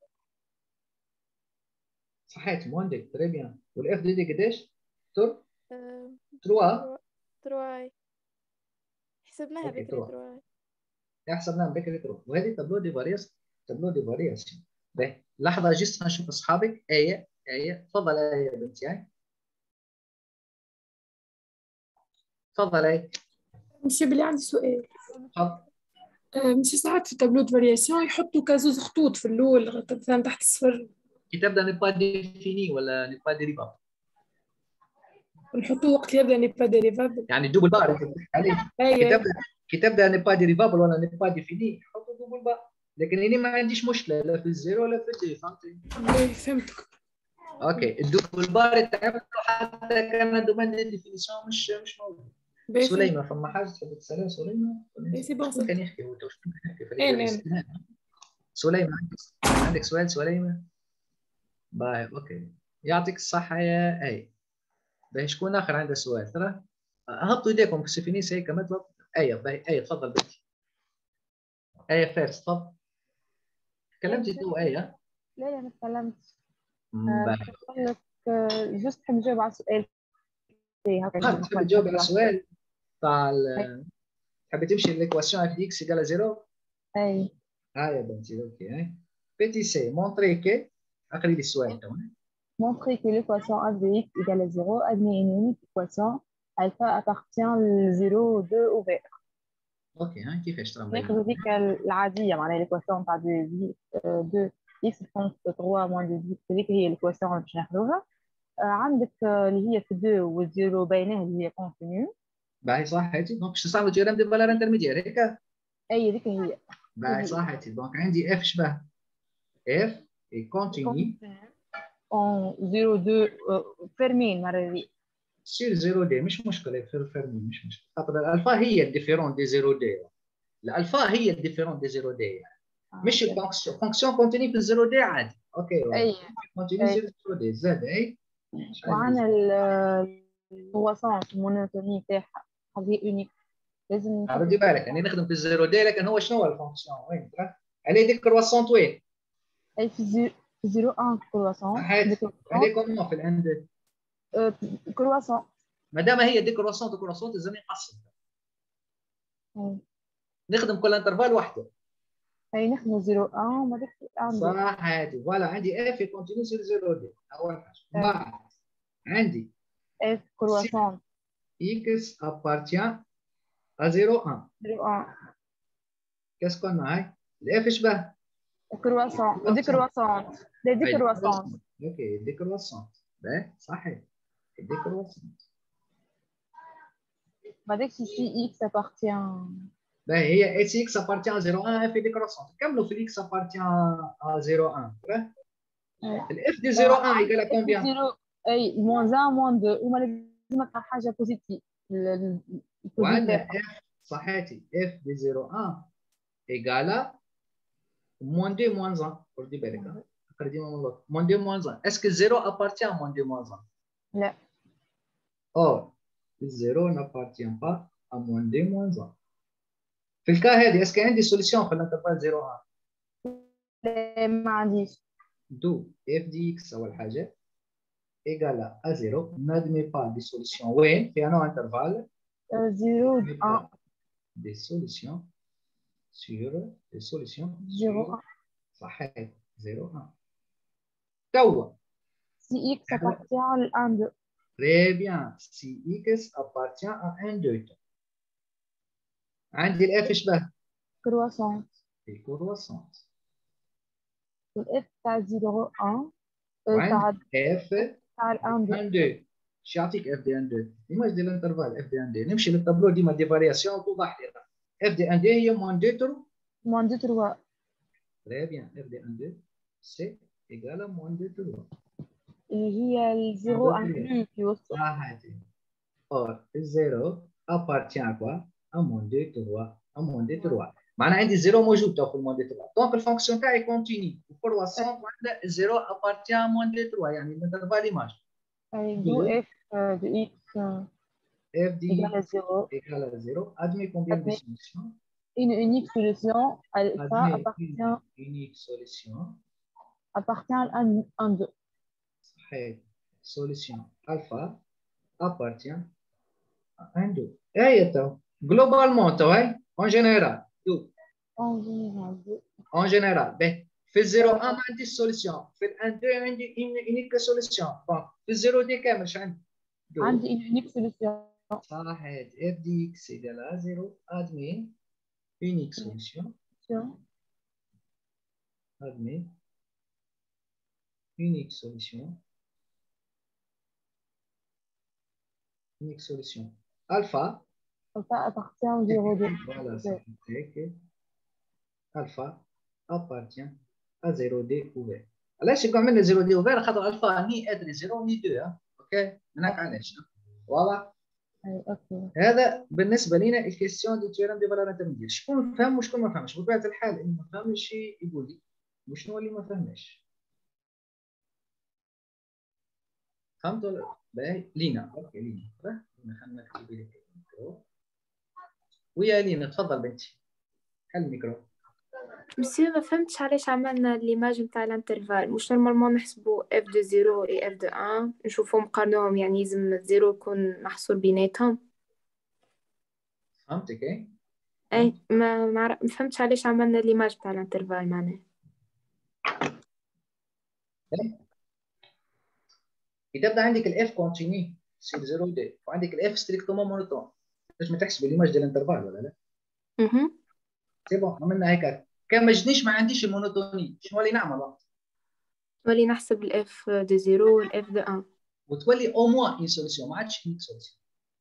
صحيت موان دو. تري بيان. والاف دي دي قداش؟ تر تروا تروا حسبناها بكري. تروا حسبناها بكري تروا. وهذه تابلو دي فارياس تابلو دي فارياسيون. باهي لحظه جست نشوف اصحابك. ايه ايه تفضل ايه يا بنتي. تفضل ايه. مشي بلي عندي سؤال. تفضل. مشي ساعات في تابلو دو فارياسيون يحطوا كازوز خطوط في الاول مثلا تحت الصفر. كي تبدا ني با ديفيني ولا ني با ديريفابل. نحطوه وقت يبدا ني با ديريفابل يعني دوبل بار انت بتحكي عليه. كي تبدا كي تبدا ني با ديريفابل ولا ني با ديفيني نحطوا دوبل بار. لكن اني ما عنديش مشكله لا في الزيرو ولا في الدي، فهمتي؟ ايه فهمتك. اوكي الدوبل يتعملوا حتى كان دومين دي ديفينيسيون مش مش موجود. سليمه فما حاجه تحب تسالها سليمه؟ ايه سي بون شكون كان يحكي هو شكون كان يحكي في ايه الاستثناء؟ سليمه عندك عندك سؤال سليمه؟ باهي اوكي يعطيك الصحه يا اي. باهي شكون اخر عنده سؤال؟ ترى هبطوا ايديكم كسي فينيس هيك مثلا. ايه باهي ايه تفضل بنتي. ايه فارس تفضل. تكلمتي تو ايه؟ لا لا ما تكلمتش. باهي نقول لك جوست نحب نجاوب على السؤال. تحب تجاوب على السؤال تاع تحبي تمشي ليكواسيون اف دي اكس ايكال زيرو؟ اي ها يا بنتي اوكي هاي. بيتي سي مونطري كي اقري لي السؤال تو. montrer que l'équation f de x égale à zéro admet une unique équation alpha appartient à zéro deux ouvert. اوكي ها كيفاش ترى ناخذ هذيك العاديه معناها ليكواسيون تاع دو اكس بونس ثلاثة موان دو اكس هذيك هي ليكواسيون اللي باش ناخذوها. عندك اللي هي في دو والزيرو بيناه اللي هي كونتينيو. باهي صح هاتي دونك باش نستعملوا تيوريم دي فالور انترميديير هيك. اي هذيك هي. باهي صح هاتي دونك عندي اف شبه اف اي كونتينيو اون زيرو دو فيرمين مره ذي سير زيرو دي مش مشكله في الفيرمين مش مشكله خاطر الالفا هي الديفيرون دي زيرو دي. الالفا هي الديفيرون دي زيرو دي يعني. مش الفونكسيون فونكسيون كونتينيو في الزيرو دي عادي اوكي. اي كونتينيو زيرو دي زاد اي. وعندنا الكرواسون المونوتوني تاعها هذه اونيك لازم ردي بالك يعني نخدم في الزيرو دي لكن هو شنو هو الفونكسيون وين ترى؟ عليه ديك كرواسون وين؟ اي في زيرو في زيرو واحد كرواسون هذيك كومون في الاند كرواسون ما دام هي ديك كرواسون كرواسون لازم نقسم نخدم كل انترفال وحده. اي نخدم زيرو واحد ما ديك صح هادي فوالا عندي اف كونتينيو سير زيرو دي اول حاجه. بعد عندي اف كرواسون اكس ابارتيان ا زيرو واحد زيرو واحد كاس كون هاي الاف شبه كرواسون دي كرواسون دي كرواسون اوكي دي كرواسون باهي صحيح دي كرواسون. بعدك سي اكس ابارتيان باهي هي اس اكس ابارتيان زيرو واحد في دي كرواسون كملوا في الاكس ابارتيان ا زيرو واحد الاف دي زيرو واحد يقال كومبيان؟ اي موان واحد موان اثنين وما لازم تلقى حاجه بوزيتيف. وعندنا اف صحيتي اف دي زيرو واحد يقال موان اثنين موان واحد. خدي بالك اقرا ديما غلط موان اثنين موان واحد اسكو زيرو ابارتيان موان اثنين موان واحد؟ لا اور زيرو n'appartient pas à moins deux moins واحد. في الكا هذه اسكو عندي سوليسيون في الانترفال زيرو واحد؟ لا ما عنديش. دو اف دي اكس اول حاجه ايكال ا زيرو نادمي با دي سوليسيون وين في انو انترفال زيرو واحد دي سوليسيون سور دي سوليسيون زيرو صحيح زيرو واحد. توا سي اكس ابارتيان ل واحد. Très bien. Si x appartient à un deux. عندي الاف شبه كرواسون الكرواسون الاف تاع زيرو واحد وعندي اف تاع واحد اثنين. شو يعطيك اف دي واحد اثنين؟ ديما دير الانترفال اف دي واحد اثنين نمشي للطابلو ديما دي فارياسيون توضح لي اف دي واحد اثنين هي موان اثنين ترو موان اثنين ثلاثة. Très bien. اف دي واحد اثنين سي ايكال موان اثنين ثلاثة اللي هي الزيرو انكلو في وسط. صحيح. اور الزيرو appartient à quoi à moins deux trois à moins deux trois. معناها عندي زيرو موجود تو في الموان دي ثلاثة دونك الفونكسيون تاعي كونتيني وكرواسون وعندها زيرو ابارتيان ا موان دي ثلاثة يعني الانترفال ايماج اي دو اف دو اكس اف دي égale à zéro égale à zéro admet combien de solutions? une unique solution alpha appartient une unique solution appartient à un deux. صحيح solution alpha appartient à un deux. ايه تو globalement تو هاي en général تو en général en général به في الزيرو واحد ما عنديش سوليسيون في الان دو عندي يونيك سوليسيون في الزيرو دي كامل شو عندي؟ عندي une unique solution. صحيح اف دي اكس ايكال ا زيرو ادمي يونيك سوليسيون ادمي يونيك سوليسيون يونيك سوليسيون الفا alpha appartient au zéro deux. voilà c'est alpha appartient à zéro D ouvert. علاش يكون عملنا زيرو دي اوفير؟ خاطر الفا ني ادري زيرو ني دو. اوكي هناك علاش واضح. اوكي هذا بالنسبه لنا الكيستيون دي تيوريم دي فالور انترميديير. شكون فهم وشكون ما فهمش؟ بطبيعه الحال اللي ما فهمش يقول لي وشنو اللي ما فهمش. فهمت ولا باهي؟ لينا اوكي لينا خلينا نكتب لك الميكرو. ويا لينا تفضل بنتي حل الميكرو. مسيو ما فهمتش علاش عملنا ليماج نتاع الانترفال. مش نورمالمون نحسبوا اف دو زيرو اي اف دو ان نشوفوا نقارنوهم، يعني لازم الزيرو يكون محصور بيناتهم. فهمتك اي اي ما ما فهمتش علاش عملنا ليماج تاع الانترفال معناها. إذا تبدا عندك الاف كونتينيو سي زيرو دي وعندك الاف ستريكتومون مونوتون، لازم تحسب ليماج ديال الانترفال ولا لا؟ اها سي بون عملنا هيك. كان ما جنيش ما عنديش المونوتوني، شنو اللي نعمل وقت؟ ولي نحسب الاف دو زيرو والاف دو ان وتولي او موان اون سوليسيون، ما عادش فيك سوليسيون.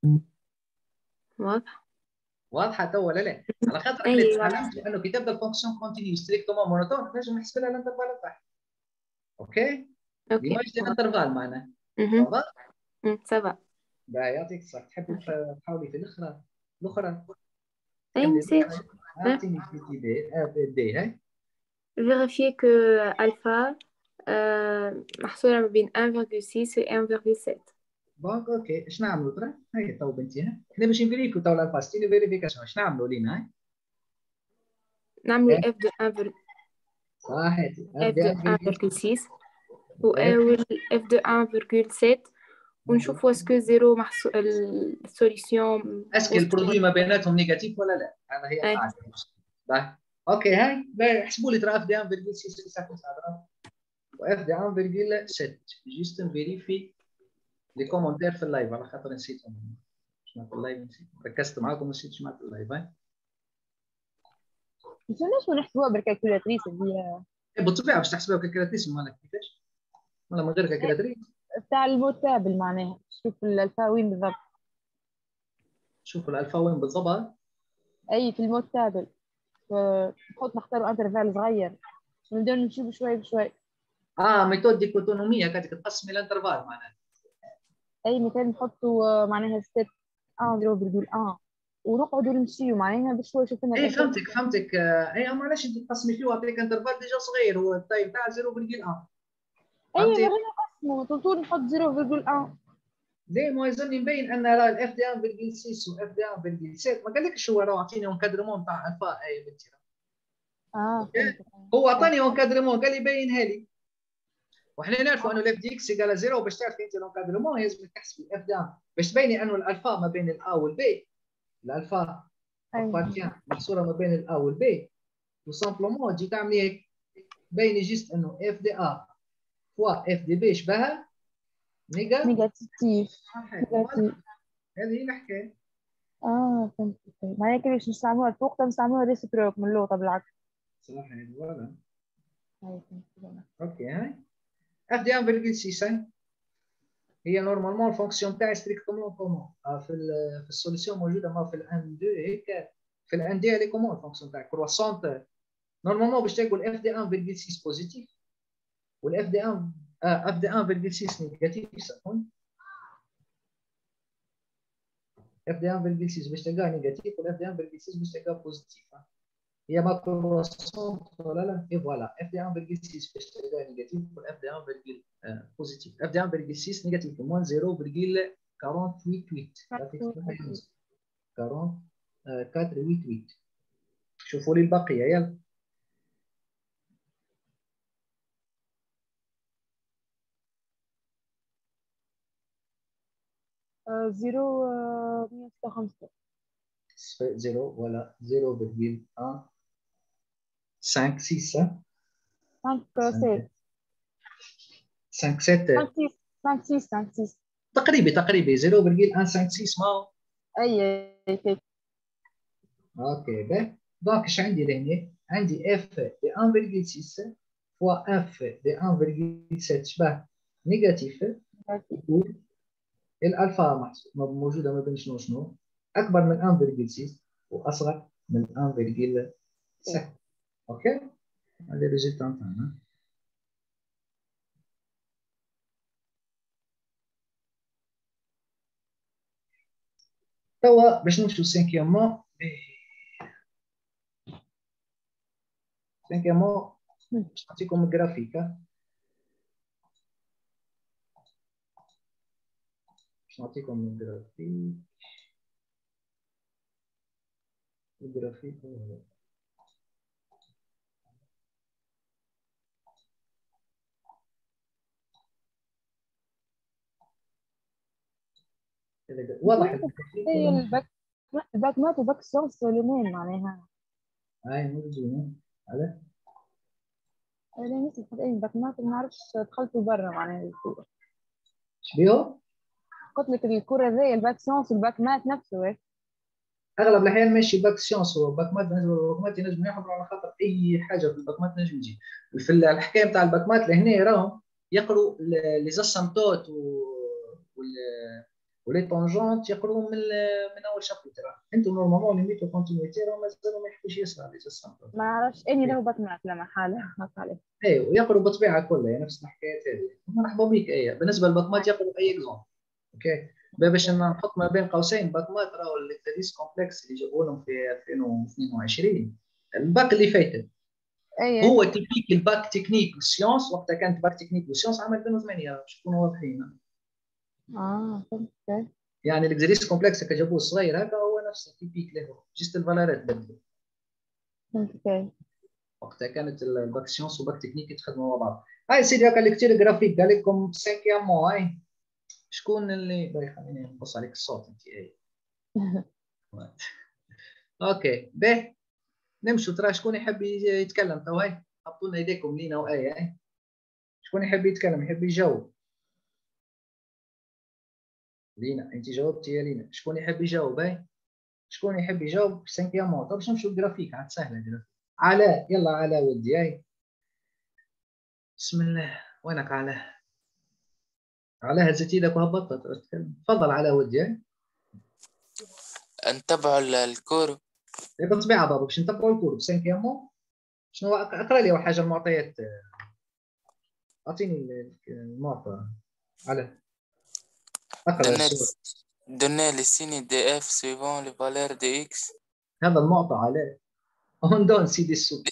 واضح؟ واضحه تو ولا لا؟ على خاطر احنا أيوة. تعلمت انه كي تبدا الفونكسيون كونتينيو ستريكتومون مونوتون لازم نحسب لها الانترفال تاعها. اوكي؟ اوكي ليماج ديال الانترفال معناها. اها واضح؟ سافا. باهي يعطيك الصحه. تحبي تحاولي في الاخرى الاخرى؟ اي نسيت. اعطيني في تي بي دي هاي. vérifier que alpha محصورة ما بين واحد فاصلة ستة و واحد فاصلة سبعة. بونك اوكي اش نعملوا ترى؟ هاي تو بنتي ها احنا باش نفيريفيو تو الالفا ستيلو فيريفيكاسيون. اش نعملوا لينا هاي؟ نعملوا اف دو واحد صحيتي اف دو واحد فاصلة ستة و اف دو واحد فاصلة سبعة ونشوفوا اسكو زيرو محصور السوليسيون اسكو البرودوي ما بيناتهم نيجاتيف ولا لا. هذا هي القاعده. باهي اوكي هاي باهي احسبوا لي ترى اف دي واحد فاصلة ستة تسعة تسعة واف دي واحد فاصلة سبعة. جوست نفيريفي لي كومونتير في اللايف على خاطر نسيتهم. شنو في اللايف نسيت ركزت معاكم نسيت شنو في اللايف. هاي ليش ما نحسبوها بالكالكولاتريس اللي هي بالطبيعه باش تحسبها بالكالكولاتريس مالك كيفاش؟ ولا من غير كالكولاتريس؟ بتاع الموتابل معناها شوف الالفا وين بالضبط. شوف الالفا وين بالضبط. اي في الموتابل نحط نختاروا انترفال صغير ونبداو نمشيو بشوي بشوي. اه ميثود ديكوتونوميه كانت تقسمي الانترفال معناها. اي مثال نحطوا معناها ستيب واحد صفر واحد ونقعدوا نمشيو معناها بشوي. شوفنا اي فهمتك فهمتك. اي اما علاش انت تقسمي فيه وعطيك انترفال ديجا صغير هو التايم تاع صفر فاصلة واحد. اي ما غير نقسموا طول نحط صفر فاصلة واحد. ليه ما يظن مبين ان راه الاف دي واحد فاصلة ستة واف دي واحد فاصلة سبعة ما قالكش هو راه عطيني انكادرمون تاع الفا. اي بنتي اه هو عطاني انكادرمون قال لي بينها لي وحنا نعرفوا انه الاف دي اكس يقال زيرو. باش تعرفي انت الانكادرمون لازم تحسبي الاف دي باش تبيني انه الالفا ما بين الا والبي. الالفا ابارتيان محصوره ما بين الا والبي وسامبلومون تجي تعملي هيك بيني جيست انه اف دي ا فوا اف دي بي شبهها نيجاتيف. نيجاتيف هذه هي الحكايه. اه فهمت. معناها كيفاش نستعملوها الفوق نستعملوها ريسبروك من اللغه بالعكس. صحيح فوالا. اوكي هاي اف دي واحد فاصلة ستة هي نورمالمون الفونكسيون تاعي ستريكتومون كومون في في السوليسيون موجوده ما في الان دو هيك. في الان دي اللي كومون الفونكسيون تاعك كرواسونت نورمالمون باش تقول اف دي واحد فاصلة ستة بوزيتيف والاف دي واحد اف دي واحد فاصلة ستة نيجاتيف سكون اف دي واحد فاصلة ستة باش تلقاه نيجاتيف والاف دي واحد فاصلة ستة باش تلقاه بوزيتيف. هي ما كرواسونت ولا لا. اي فوالا اف دي واحد فاصلة ستة باش تلقاه نيجاتيف والاف دي واحد فاصلة بوزيتيف. اف دي واحد فاصلة ستة نيجاتيف موان صفر فاصلة أربعة وثمانين أربعة وثمانين. شوفوا لي البقيه يلا. زيرو مية وستة وخمسين زيرو ولا صفر فاصلة خمسة ستة خمسة خمسة ستة خمسة ستة تقريبي تقريبي صفر فاصلة مية وخمسة وستة ما هو. اي هيك. اوكي باهي دونك اش عندي لهنا؟ عندي اف دي واحد فاصلة ستة فوا اف دي واحد فاصلة سبعة شبه نيجاتيف. الالفا موجوده ما بين شنو شنو اكبر من واحد فاصلة ستة واصغر من واحد فاصلة سبعة. اوكي هذا الريزلت نتاعنا. توا باش نمشيو سانكيامون. سانكيامون باش نعطيكم الجرافيك. باش نعطيكم الجرافيك. الجرافيك واضح الجرافيك. هي الباك الباك مات وباك سورس لمين معناها؟ هاي موجودين على انا نسيت حتى اي باك مات ما نعرفش دخلت برا معناها الكورة. شبيهو؟ قلت لك الكورة زي الباك سورس والباك مات نفسه. ايه اغلب الاحيان ماشي باك سيونس وباك مات. بالنسبه للباك مات ينجم يحضروا على خاطر اي حاجه في الباك مات نجم تجي. في الحكايه نتاع الباك مات لهنا راهم يقروا لي زاسامتوت ولي طونجونت يقروا من من اول شابتر. انتم نورمالمون ليميت وكونتينيتي راهم مازالوا ما يحبوش يسمعوا لي زاسامتوت. ما عرفش اني له باك مات لا محاله هاك عليه. ايوه يقروا بالطبيعه كلها نفس الحكايات هذه. مرحبا بك. ايه بالنسبه للباك مات يقروا اي اكزومبل. اوكي باش نحط ما بين قوسين باك مات راهو التدريس كومبلكس اللي جابوا لهم في ألفين واثنين وعشرين الباك اللي فاتت. أيه. هو تيبيك الباك تكنيك وسيونس. وقتها كانت باك تكنيك وسيونس عام ألفين وثمانية باش نكونوا واضحين. اه فهمت. يعني التدريس كومبلكس هكا جابوه صغير هكا هو نفس التيبيك له جست الفالورات بدلوا. فهمت. وقتها كانت الباك سيونس وباك تكنيك يتخدموا مع بعض. هاي سيدي هكا اللي كثير جرافيك قال لكم سانكيام مو. هاي شكون اللي باغي خليني نقص عليك الصوت انت. اي اوكي باهي نمشوا. ترى شكون يحب يتكلم تو؟ هاي حطوا لنا ايديكم لينا وايه. هاي شكون يحب يتكلم يحب يجاوب؟ لينا انت جاوبتي يا لينا. شكون يحب يجاوب؟ هاي شكون يحب يجاوب؟ سانكيامون. طب باش نمشوا الجرافيك عاد سهله جرافيك. علاء يلا علاء ودي. هاي بسم الله. وينك علاء؟ علاء هزت ايدك وهبطت تتكلم. تفضل علاء ودي. هاي نتبعوا الكور بالطبيعه بابا باش نتبعوا الكور بسانكيامون. شنو اقرا لي حاجه المعطيات. اعطيني المعطى على اقرا السؤال. donner les signes de f suivant les valeurs de x. هذا المعطى على اون دون سيدي السوق.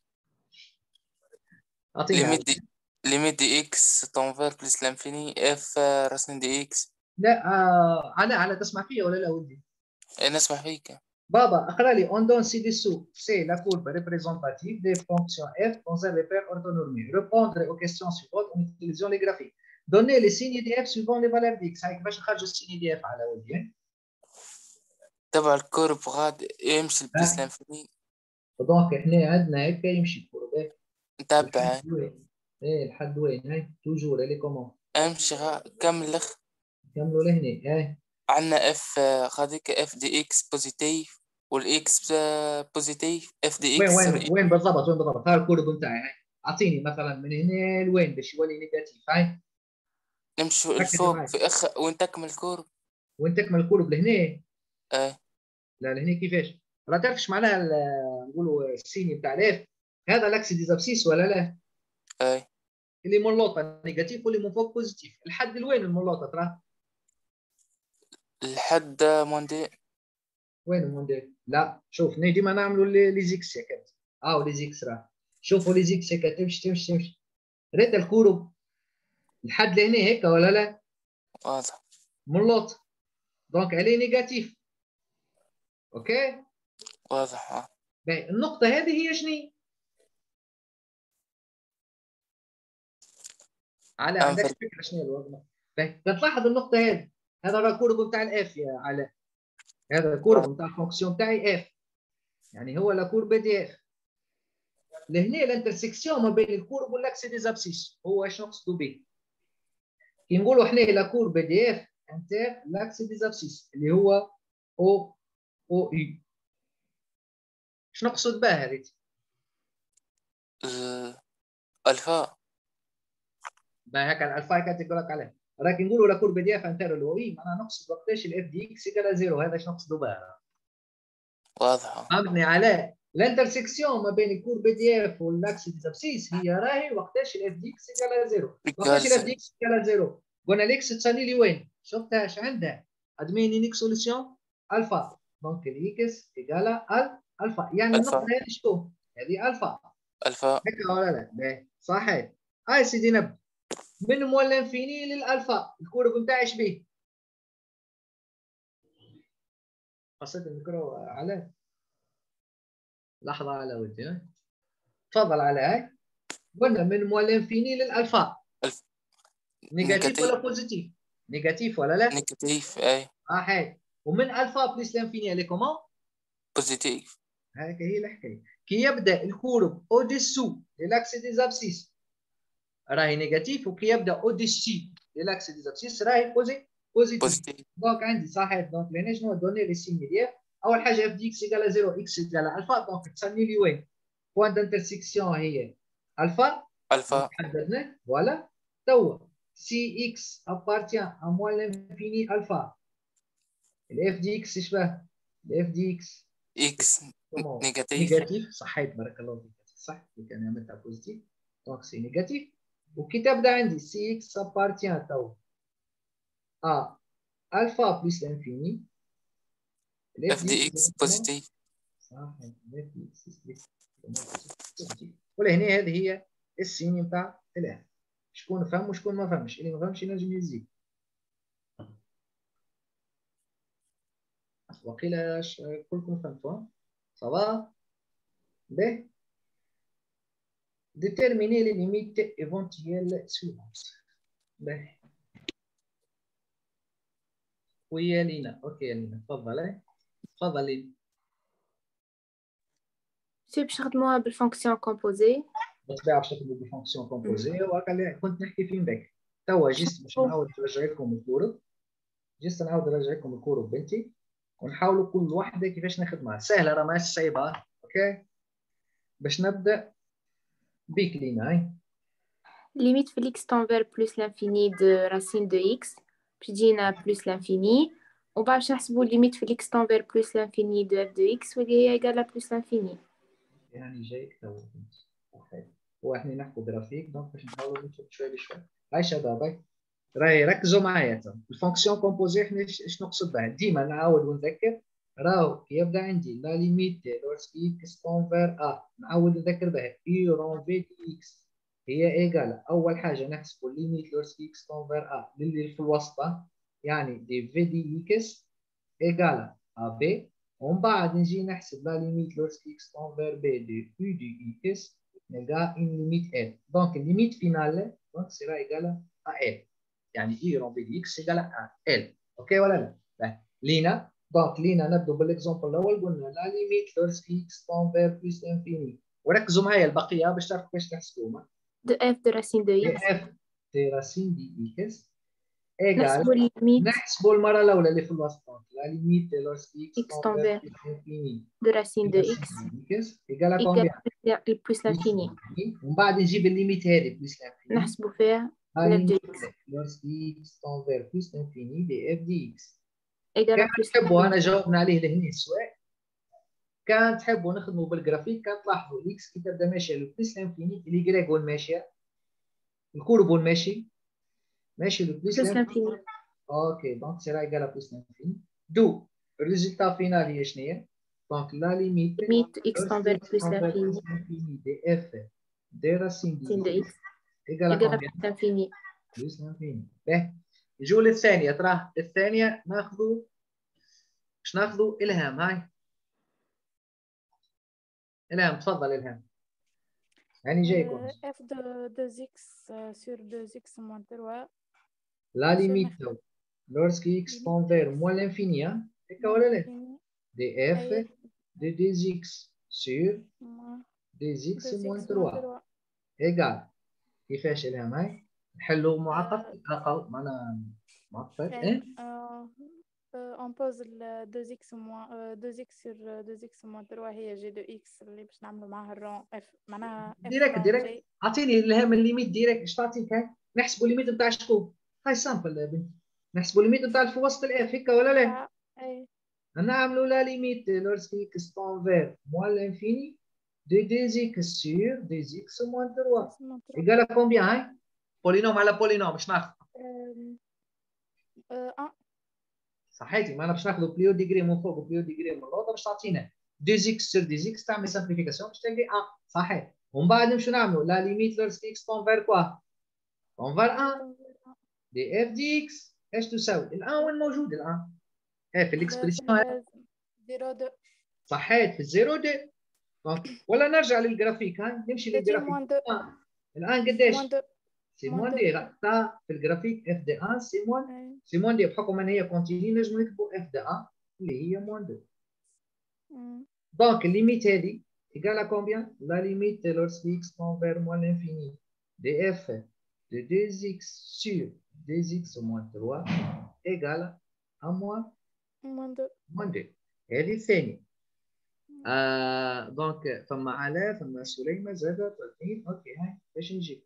اعطيني limite de limite de x تنفر plus l'infini f racine de x. لا آه على على تسمع فيا ولا لا ودي؟ نسمع فيك بابا اقرا لي اون دون سيدي السوق. سي لا courbe représentative des fonctions f dans un repère orthonormé. Répondre aux questions suivantes en utilisant les graphiques. Donner les signes de f suivant les valeurs de x. هاي كيفاش نخرجوا السيني دي اف على ودي؟ تبع الكورب غاد يمشي بلس لانفيني. دونك احنا عندنا هكا يمشي الكورب. نتبع ايه لحد وين؟ هاي توجور لي كومون امشي غا كمل لخ كملوا لهنا. هاي عندنا اف غاديك اف دي اكس بوزيتيف والاكس بوزيتيف اف دي وين اكس. وين وين بالضبط وين بالضبط؟ هاي الكورب نتاعي. هاي اعطيني مثلا من هنا لوين باش يولي نيجاتيف. هاي نمشوا لفوق في اخ وين تكمل الكورب. وين تكمل الكورب لهنا؟ ايه لا لهنا كيفاش؟ راه تعرف ايش معناها نقولوا السيني بتاع الاف؟ هذا لاكس ديزابسيس ولا لا؟ ايه اللي من لوطه نيجاتيف واللي من فوق بوزيتيف. لحد لوين الملوطه ترى؟ لحد موندي. وين الموندي؟ لا شوف نجي ديما نعملوا لي زيكس هكا. اه لي زيكس راه شوفوا لي زيكس هكا تمشي تمشي تمشي. ريت الكورب لحد لهنا هيك ولا لا؟ واضح. ملوط دونك عليه نيجاتيف. اوكي واضح. اه باهي النقطة هذه هي شنو؟ على عندك فكرة شنو الوضع؟ باهي تلاحظ النقطة هذه. هذا راه الكورب نتاع الاف يا علاء. هذا الكورب نتاع الفونكسيون تاعي اف. يعني هو لا كورب دي اف. لهنا الانترسيكسيون ما بين الكورب والاكس ديزابسيس هو اش نقصدوا به؟ كي نقولوا احنا لا كورب دي اف انتر لاكس ديزابسيس اللي هو او او اي. اش نقصد بها هذه؟ الفا. ما هكا الالفا كانت تقول لك عليه. ولكن نقولوا لا كورب دي اف انتر اللي هو اي معناها نقصد وقتاش الاف دي اكس يقال زيرو. هذا اش نقصدوا بها؟ واضحه. فهمتني علاء؟ الانترسكسيون ما بين الكور بي دي اف والاكس دي زابسيس هي راهي وقتاش الاف دي اكس ايكال زيرو. وقتاش الاف دي اكس ايكال زيرو قلنا ليكس تسالي لي وين؟ شفتها اش عندها؟ ادمين يونيك سوليسيون الفا. دونك الاكس ايكال الفا، يعني النقطه هذه شكون؟ هذه الفا. الفا هكا ولا لا؟ باهي صحيح. هاي سيدي نبدا من مول انفيني للالفا. الكورب نتاعي اش بيه؟ قصيت الميكرو على لحظه على ودي. تفضل على هاي. قلنا من مول انفيني للالفا. الف... نيجاتيف ولا بوزيتيف؟ نيجاتيف ولا لا؟ نيجاتيف اي. صحيح. ومن الفا بلس لانفيني اللي كومون؟ بوزيتيف. هاك هي الحكايه. كي يبدا الكورب او ديسو للاكس دي زابسيس راهي نيجاتيف، وكي يبدا او ديسي للاكس دي زابسيس راهي بوزيتيف. بوزيتيف. دونك عندي صحيح. دونك لهنا شنو دوني لي سين ديال اول حاجه اف دي اكس ايكال زيرو، اكس ايكال الفا. دونك تسالني لي وين؟ بوان دانترسيكسيون هي الفا. الفا حددنا فوالا. توا سي اكس ابارتيان ا موان لانفيني الفا. الاف دي اكس اش باه؟ الاف دي اكس اكس نيجاتيف. نيجاتيف صحيت بارك الله فيك. صح كان عملتها بوزيتيف. دونك سي نيجاتيف. وكي تبدا عندي سي اكس ابارتيان توا ا الفا بلس لانفيني اف دي اكس بوزيتيف. صح اف دي اكس بوزيتيف. ولهنا هذه هي السين نتاع الان. شكون فهم وشكون ما فهمش؟ اللي ما فهمش ينجم يزيد. وقيل كلكم فهمتوا صافا. باهي. déterminer les limites éventuelles suivantes. باهي. ويا لينا. اوكي يا لينا تفضلي. تفضلي. سي باش نخدموها بالفونكسيون كومبوزي. بالطبيعه باش نخدموا بالفونكسيون كومبوزي وهكا كنت نحكي فيه من بعد. توا جيست باش نعاود نرجع لكم الكورب. جيست نعاود نرجع لكم الكورب بنتي ونحاولوا كل واحده كيفاش نخدمها. سهله راه ماهيش صعيبه. اوكي باش نبدا بيك لينا. هاي limite في x tend vers plus l'infini de racine de x باش تجينا plus l'infini وبعد باش نحسبوا limite في x tend vers plus l'infini de f de x واللي هي égale à plus l'infini. يعني جايك توا هو احنا نحكوا جرافيك دونك باش نحاولوا نمشوا شويه بشويه. هاي شباب راهي ركزوا معايا. الفونكسيون كومبوزي احنا ايش نقصد بها؟ ديما نعاود ونذكر. راهو يبدا عندي لا ليميت لورسك اكس كونفير ا. نعاود نذكر بها اي رون في دي اكس هي ايجال. اول حاجه نحسبوا ليميت لورسك اكس كونفير ا للي في الوسطى يعني دي في دي اكس ايجال ا بي. ومن بعد نجي نحسب لا ليميت لورسك اكس كونفير بي دي يو دي اكس نلقى ان ليميت ال. دونك الليميت فينال دونك سيرا ايجال ا ال. يعني اي رون بي دي اكس ايجال ا ال. اوكي ولا لا؟ لينا دونك لينا نبدو بالاكزومبل الاول. قلنا لا ليميت لورسك اكس كونفير بلس انفيني. وركزوا معايا البقيه باش تعرفوا كيفاش تحسبوها. de f de racine de x. f de racine de x ايجال نحسبوا الليميت. نحسبوا المره الاولى اللي في الوسط. لا ليميت لورسك x tend vers de racine de x ايجال كومبيان؟ plus l'infini. ومن بعد نجيب الليميت هذه بلس الانفيني نحسبوا فيها f de x لورسك x tend vers plus l'infini de f de x. ايجال كان plus تحبوا انا جاوبنا عليه لهنا السؤال. كان تحبوا نخدموا بالجرافيك كان تلاحظوا الاكس كي تبدا ماشيه لبلس الانفيني اليكغيك وين ماشيه الكورب وين ماشي ماشي لبلس l'infini. اوكي دونك سيرا ايجال بلس الانفيني. دو الريزلتا فينال هي شنو هي؟ دونك لا ليميت limite x tend vers plus l'infini دي اف دي راسين دي x ايجال égale à plus l'infini. بلس الانفيني. باهي نجيو للثانيه. تراه الثانيه ناخذوا باش ناخذوا الهام. هاي الهام تفضل الهام. يعني جايكم f de deux x sur deux x moins trois. لا ليميت لورسك اكس tend vers moins l'infini هكا ولا لا؟ دي اف دي دي اكس sur دي اكس moins trois ايجال. كيفاش الهام؟ هاي نحلوا معقد اقل معناها معقد. ايه on pose le deux x moins deux x sur deux x moins trois هي جي دو اكس اللي باش نعملوا معاها الرون اف معناها ديريكت ديريكت. اعطيني الهام الليميت ديريكت. اش تعطيك؟ هاي نحسبوا الليميت نتاع شكون؟ هاي سامبل يا بنتي. نحسبوا الليميت نتاع في وسط الاف هكا ولا لا؟ اي نعملوا لا ليميت lorsque x tend vers moins l'infini de deux x sur deux x moins trois égale à combien hein polynôme على polynôme باش ناخذ صحيتي ما انا باش ناخذ بليو ديجري من فوق وبليو ديجري من الوسط باش تعطينا deux x sur deux x تعمل simplification باش تلقى واحد صحيح ومن بعد نمشيو نعملوا لا ليميت lorsque x tend vers quoi tend vers واحد دي اف دي اكس ايش تساوي الان وين موجود الان ايه في الاكسبريسيون زيرو دو صحيت في الزيرو دي ولا نرجع للجرافيك هاي نمشي للجرافيك آه. الان قديش سي موان دي غطا في الجرافيك اف دي واحد سي موان سي موان دي بحكم ان هي كونتيني نجم نكتبوا اف دي واحد اللي هي موان دو دونك الليميت هذه ايكال ا كومبيان لا ليميت lorsque x tend vers moins l'infini de f de deux x sur deux x moins trois égale à moins moins deux هذه الثانية آه دونك ثم علاء ثم سليمة زاد اثنين اوكي هاي باش نجيب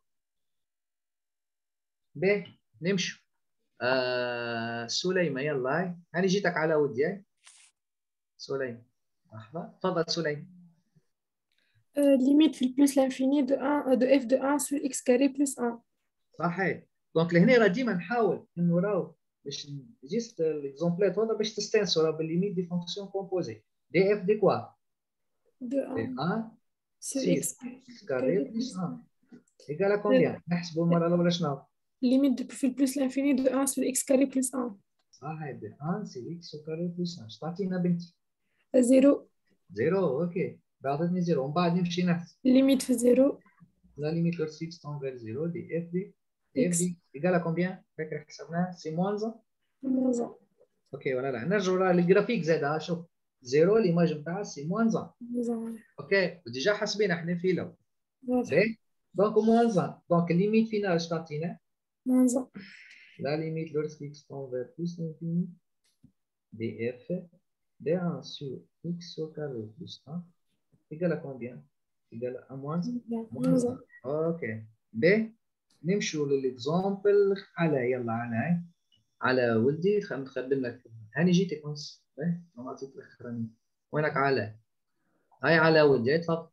باهي نمشوا آه سليمة يلا هاي أنا جيتك على ودي سليمة لحظة تفضل سليمة ليميت في البلوس لانفيني دو واحد دو اف دو واحد sur x carré plus واحد صحيح دونك لهنا راه ديما نحاول انه راهو باش جيست ليكزومبلات هذا باش تستانسوا راه بالليميت دي فونكسيون كومبوزي دي اف دي كوا دو واحد sur x carré plus واحد ايكال ا كومبيان نحسبوا المره الاولى شنو ليميت في البلوس لانفيني دو واحد sur x carré plus واحد صحيح دي واحد sur x carré plus واحد اش تعطينا بنتي زيرو زيرو اوكي بعطتني زيرو ومن بعد نمشي نحسب ليميت في زيرو لا ليميت lorsque x tend vers zéro دي اف دي دي اف دي ايكال ا كومبيان فاكر حسبناها سي موان موان اوكي ولا لا نرجعوا للجرافيك زاد شوف زيرو ليماج نتاعها سي موان زان اوكي وديجا حاسبين احنا في لو باهي دونك موان زان دونك الليميت فينا اش تعطينا موان زان لا ليميت lorsque x tend vers plus l'infini دي اف دي واحد sur x au carré plus un égale à combien égale à moins un اوكي باهي نمشوا للاكزامبل على يلا على على ولدي خلينا نخدم لك هاني جيتك ونس باهي ما عطيت الاخراني وينك على هاي على ولدي تفضل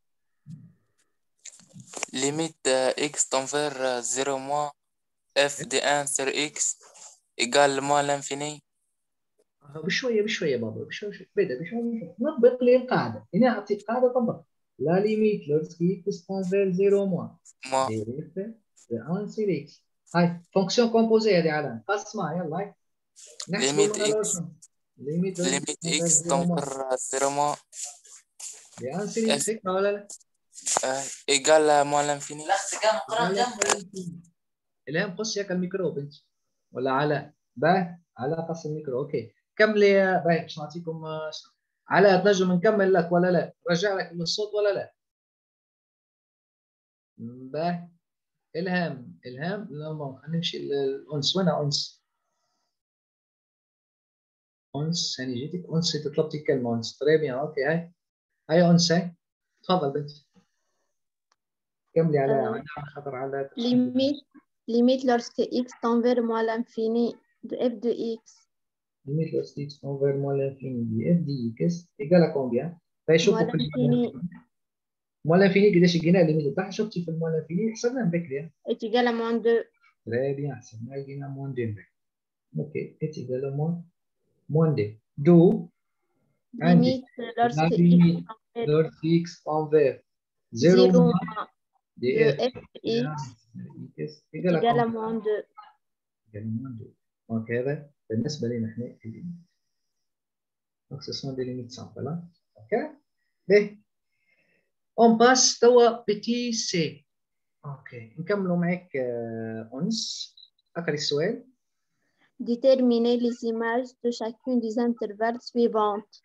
ليميت x tend vers zéro moins f de واحد sur x égale moins l'infini بشويه بشويه بابا بشويه بدا بشويه نطبق لي القاعده هنا اعطيك قاعده طبق لا ليميت lorsque x tend vers zéro moins df de واحد sur x هاي فونكسيون كومبوزي هذه على قسمها يلا هاي ليميت x ليميت ليميت x tend vers zéro moins de واحد sur x هيك ولا لا égale moins l'infini الان قص ياك الميكرو بنتي ولا على باه على قص الميكرو اوكي كملي باهي باش نعطيكم على تنجم نكمل لك ولا لا رجع لك من الصوت ولا لا باهي الهام الهام لا نمشي للانس وين انس انس ثاني جيتك انس انت طلبتي كلمه انس طري بيان اوكي هاي هاي انس هاي تفضل بنتي كملي على على خاطر على ليميت ليميت lorsque x tend vers moins l'infini de f de x limite lorsque x tend vers moins l'infini de f de x égale à combien فيشوفوا في moins l'infini قداش لقينا الليميت بتاعها شفتي في moins l'infini حسبنا من بكري est égal à moins deux très bien حسبنا لقينا moins deux اوكي est égal à moins moins deux d'où limite lorsque x tend vers zéro moins de f de x égale à moins deux égale à moins deux donc هذا بالنسبة لنا احنا الليميت donc ce sont des limites simples hein? ok باهي on passe توا petit c ok نكملوا معك أنس أقرأ السؤال déterminer les images de chacune des intervalles suivantes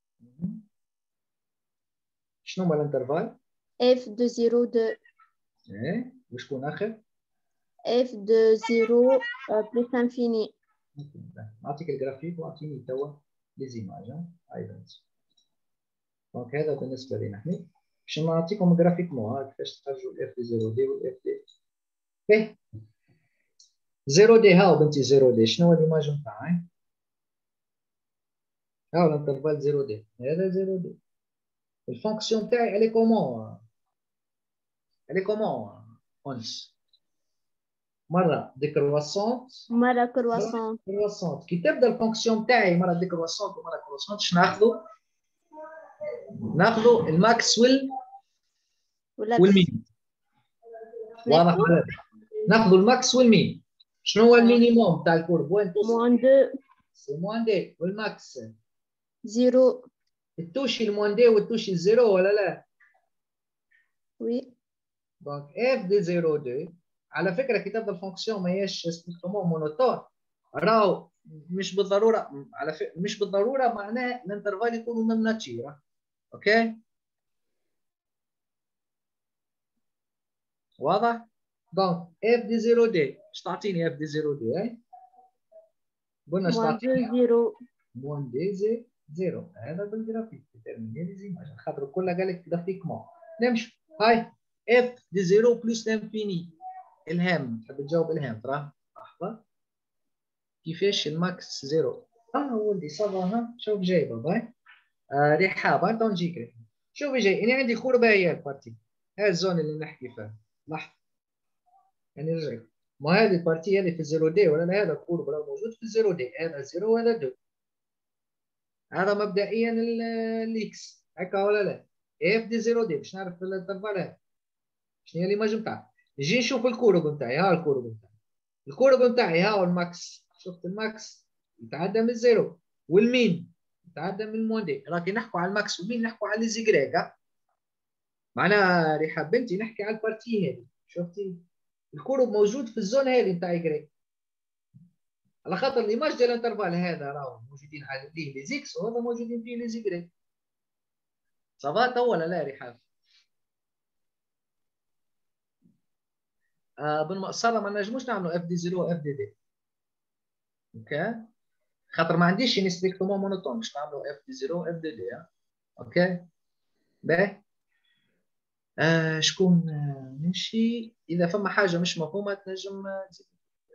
شنو هو الانترفال f de zéro de ايه وشكون آخر f de zéro plus l'infini نعطيك الجرافيك واعطيني توا لي زيماج ايضا دونك هذا بالنسبه لنا احنا باش نعطيكم جرافيك مو كيفاش تخرجوا الاف دي زيرو دي والاف دي باهي زيرو دي هاو بنتي زيرو دي شنو هو ليماج نتاعها ها الانترفال زيرو دي هذا زيرو دي. الفونكسيون تاعي الي كومون الي كومون اونس مره ديكرواسونت مرة كرواسون. كرواسونت. كي تبدا الفونكسيون تاعي مره ديكرواسونت ومره كرواسونت اش ناخذوا؟ ناخذوا الماكسويل والمين. واضح ولا؟ ناخذوا الماكس والمين. شنو هو المينيموم تاع الكورب؟ وين توصل؟ موان دو. سي موان دي. والماكس؟ زيرو. التوشي الموان دي والتوشي الزيرو ولا لا؟ وي. دونك اف دي زيرو دو. على فكره كي تبدا الفونكسيون ماهيش ستريكتومون مونوتون، راهو مش بالضروره على فكره مش بالضروره معناه الانترفال يكونوا من ناتشيرا. اوكي؟ واضح؟ دونك اف دي زيرو دي اش تعطيني اف دي زيرو دي؟ اي قلنا اش تعطيني؟ زيرو. موان دي زي زيرو. هذا بالجرافيك ديترميني لي زيماج خاطر كلها قال لك جرافيكمون. نمشي. هاي اف دي زيرو بلس لانفيني. الهام تحب تجاوب الهام تراه؟ لحظه. كيفاش الماكس زيرو؟ اه ولدي صافا. ها شوف جاي بابا. آه رحاب هاي تو نجيك. شوفي جاي انا عندي خربه هي البارتي. هاي الزون اللي نحكي فيها. لحظه يعني رجع. ما هذه البارتي هذه في الزيرو دي ولا لا؟ هذا القرب راه موجود في الزيرو دي. هذا زيرو وهذا دو. هذا مبدئيا الاكس هكا ولا لا؟ اف دي زيرو دي باش نعرف الانترفال هذا شنو هي ليماج نتاعها. نجي نشوف الكورب نتاعي. ها الكورب نتاعي. الكورب نتاعي ها هو الماكس. شفت الماكس يتعدى من الزيرو والمين يتعدى من الموان دي. راكي نحكوا على الماكس والمين نحكوا على الزيكريك. معناها ريحه بنتي نحكي على البارتي هذه. شفتي الكورب موجود في الزون هذه نتاع جريك على خاطر ليماج ديال الانترفال هذا راهو موجودين عليه لي زيكس وهذا موجودين فيه لي زيكريك. صافا ولا لا رحاب؟ آه بالمقصره ما نجموش نعملوا اف دي زيرو اف دي دي. اوكي خاطر ما عنديش ستريكتومون مونوتون باش نعملوا اف دي زيرو اف دي دي. اوكي باهي. آه شكون آه نمشي؟ اذا فما حاجه مش مفهومه تنجم تزيد.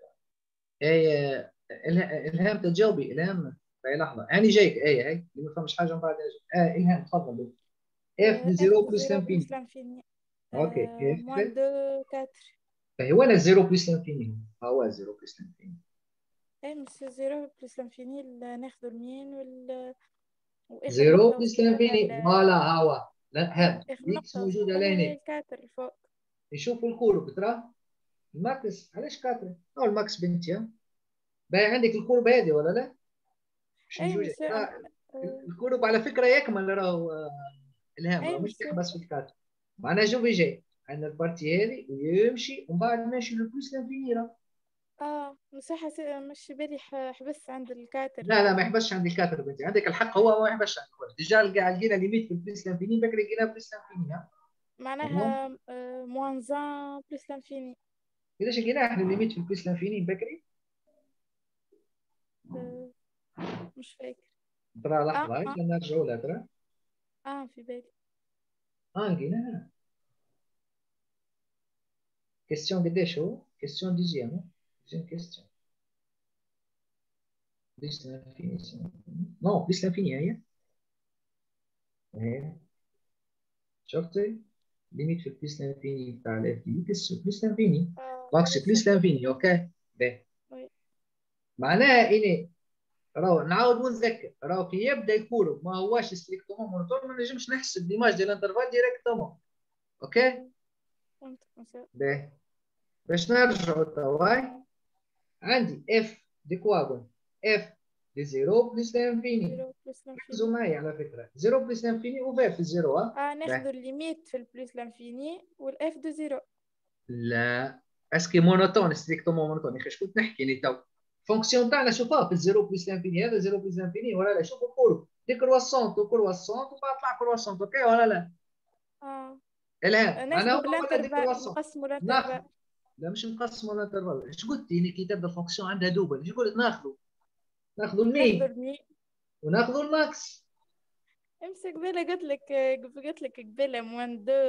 اي الهام تجاوبي. الهام باهي لحظه هاني جايك. اي هاي اللي ما فهمش حاجه من بعد اه الهام تفضل. اف دي زيرو بلس لانفيني. اوكي اف موان دو كاتر. فهي وين الزيرو بلس لانفيني؟ هو زيرو بلس لانفيني. ايه مش زيرو بلس لانفيني ناخذ المين وال زيرو بلس لانفيني فوالا. هاو لا هذا اكس موجود على هنا. الكاتر الفوق. يشوفوا الكورب ترى الماكس. علاش كاتر؟ او الماكس بنتي. باهي عندك الكورب هذه ولا لا؟ اي آه. الكورب على فكره يكمل راهو الهام أيه مش يحبس في الكاتر. معناها شوفي جاي عندنا البارتي هذه ويمشي ومن بعد ماشي للبلس لانفيني. اه مساحه مش بالي حبس عند الكاتر. لا لا ما يحبسش عند الكاتر بنتي. عندك الحق هو ما يحبسش عند الكاتر. ديجا لقينا ليميت في البلس لانفيني بكري لقينا بلس لانفيني. معناها آه موان زان بلس لانفيني. كيفاش لقينا احنا ليميت في البلس لانفيني بكري؟ آه مش فاكر. ترى لحظه هاي آه. نرجعوا لها ترى. اه في بالي. اه لقيناها. كيستيون قداش هو؟ كيستيون ديزيام. ديزيام كيستيون. بلس لانفيني. نو بلس لانفيني هي. ايه شفتي؟ ليميت في البلس لانفيني تاع الاف دي اكس بلس لانفيني. دونك بلس لانفيني. اوكي باهي. معناها اني راهو نعاود ونذكر راهو كي يبدا يكون ما هواش ستريكتومون مونوتون ما نجمش نحسب ليماج ديال الانترفال ديريكتومون. اوكي باهي. باش نرجعوا توا عندي اف دي كواغون اف دي زيرو بلس لانفيني. ركزوا معي على فكره زيرو بلس لانفيني وفي في الزيرو. ها اه ناخذ الليميت في البلس لانفيني والاف دو زيرو. لا اسكي مونوتون ستريكتومون مونوتون يا اخي شكون تحكي لي تو؟ الفونكسيون تاعنا شوفها في الزيرو بلس لانفيني. هذا زيرو بلس لانفيني ولا لا؟ شوفوا الكورب دي كرواسونت وكرواسونت وطلع كرواسونت. اوكي ولا لا؟ اه الان انا ناخذ الانترفال نقسموا الانترفال. لا مش نقسموا الانترفال. ايش قلت لي كي تبدا الفونكسيون عندها دوبل؟ ايش قلت ناخذوا؟ ناخذوا المين وناخذوا الماكس. امسك قبيله قلت لك قلت لك قبيله موان دو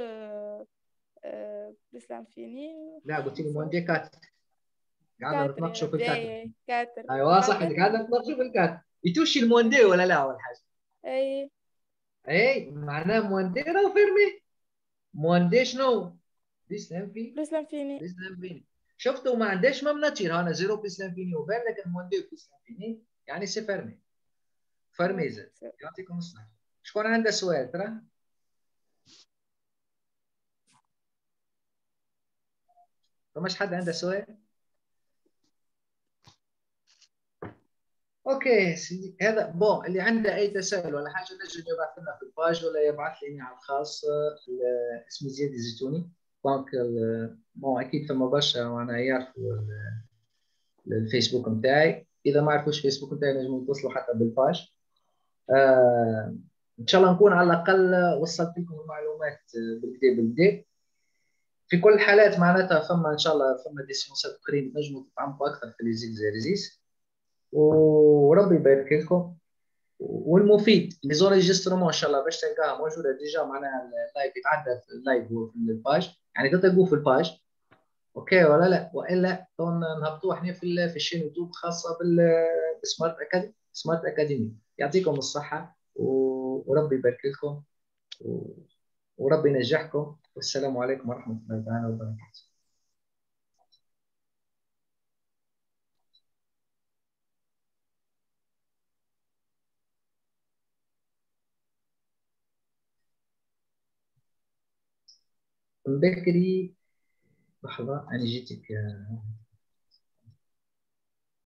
بلس لانفيني. لا قلت لي موان دي كاتر. قاعدة نتناقشوا في الكاتر. كاتر. ايوه صح قاعدة نتناقشوا في الكاتر. يتوشي الموان دي ولا لا اول حاجه؟ اي اي معناه موان دي راهو فيرمي. موان دي شنو؟ بليس لانفيني. بلس لانفيني. بليس لانفيني. شفتوا ما عندهاش مام ناتشر هنا زيرو بليس لانفيني وفير، لكن موان دي بليس لانفيني يعني سي فيرمي. فيرمي زاد. يعطيكم الصحه. شكون عنده سؤال ترى؟ فماش حد عنده سؤال؟ اوكي سيدي هذا بون. اللي عنده اي تساؤل ولا حاجه نجم يبعث لنا في الباج ولا يبعث لي على الخاص. اسمي زياد الزيتوني. دونك بون اكيد ثم برشا وانا يعرفوا الفيسبوك نتاعي. اذا ما عرفوش الفيسبوك نتاعي نجموا يتصلوا حتى بالباج. آه ان شاء الله نكون على الاقل وصلت لكم المعلومات بالكدا بالكدا. في كل الحالات معناتها فما ان شاء الله فما دي سيونسات قريب نجموا تتعمقوا اكثر في ليزيكزيرزيس وربي يبارك لكم. والمفيد لي زوريجسترومون ان شاء الله باش تلقاها موجوده ديجا معناها اللايف يتعدى في اللايف وفي الباج يعني تلقوه في الباج. اوكي ولا لا؟ والا نهبطوه احنا في في الشين يوتيوب خاصه بالسمارت اكاديمي. سمارت اكاديمي. يعطيكم الصحه وربي يبارك لكم وربي ينجحكم. والسلام عليكم ورحمه الله تعالى وبركاته. بكري لحظة أنا جيتك.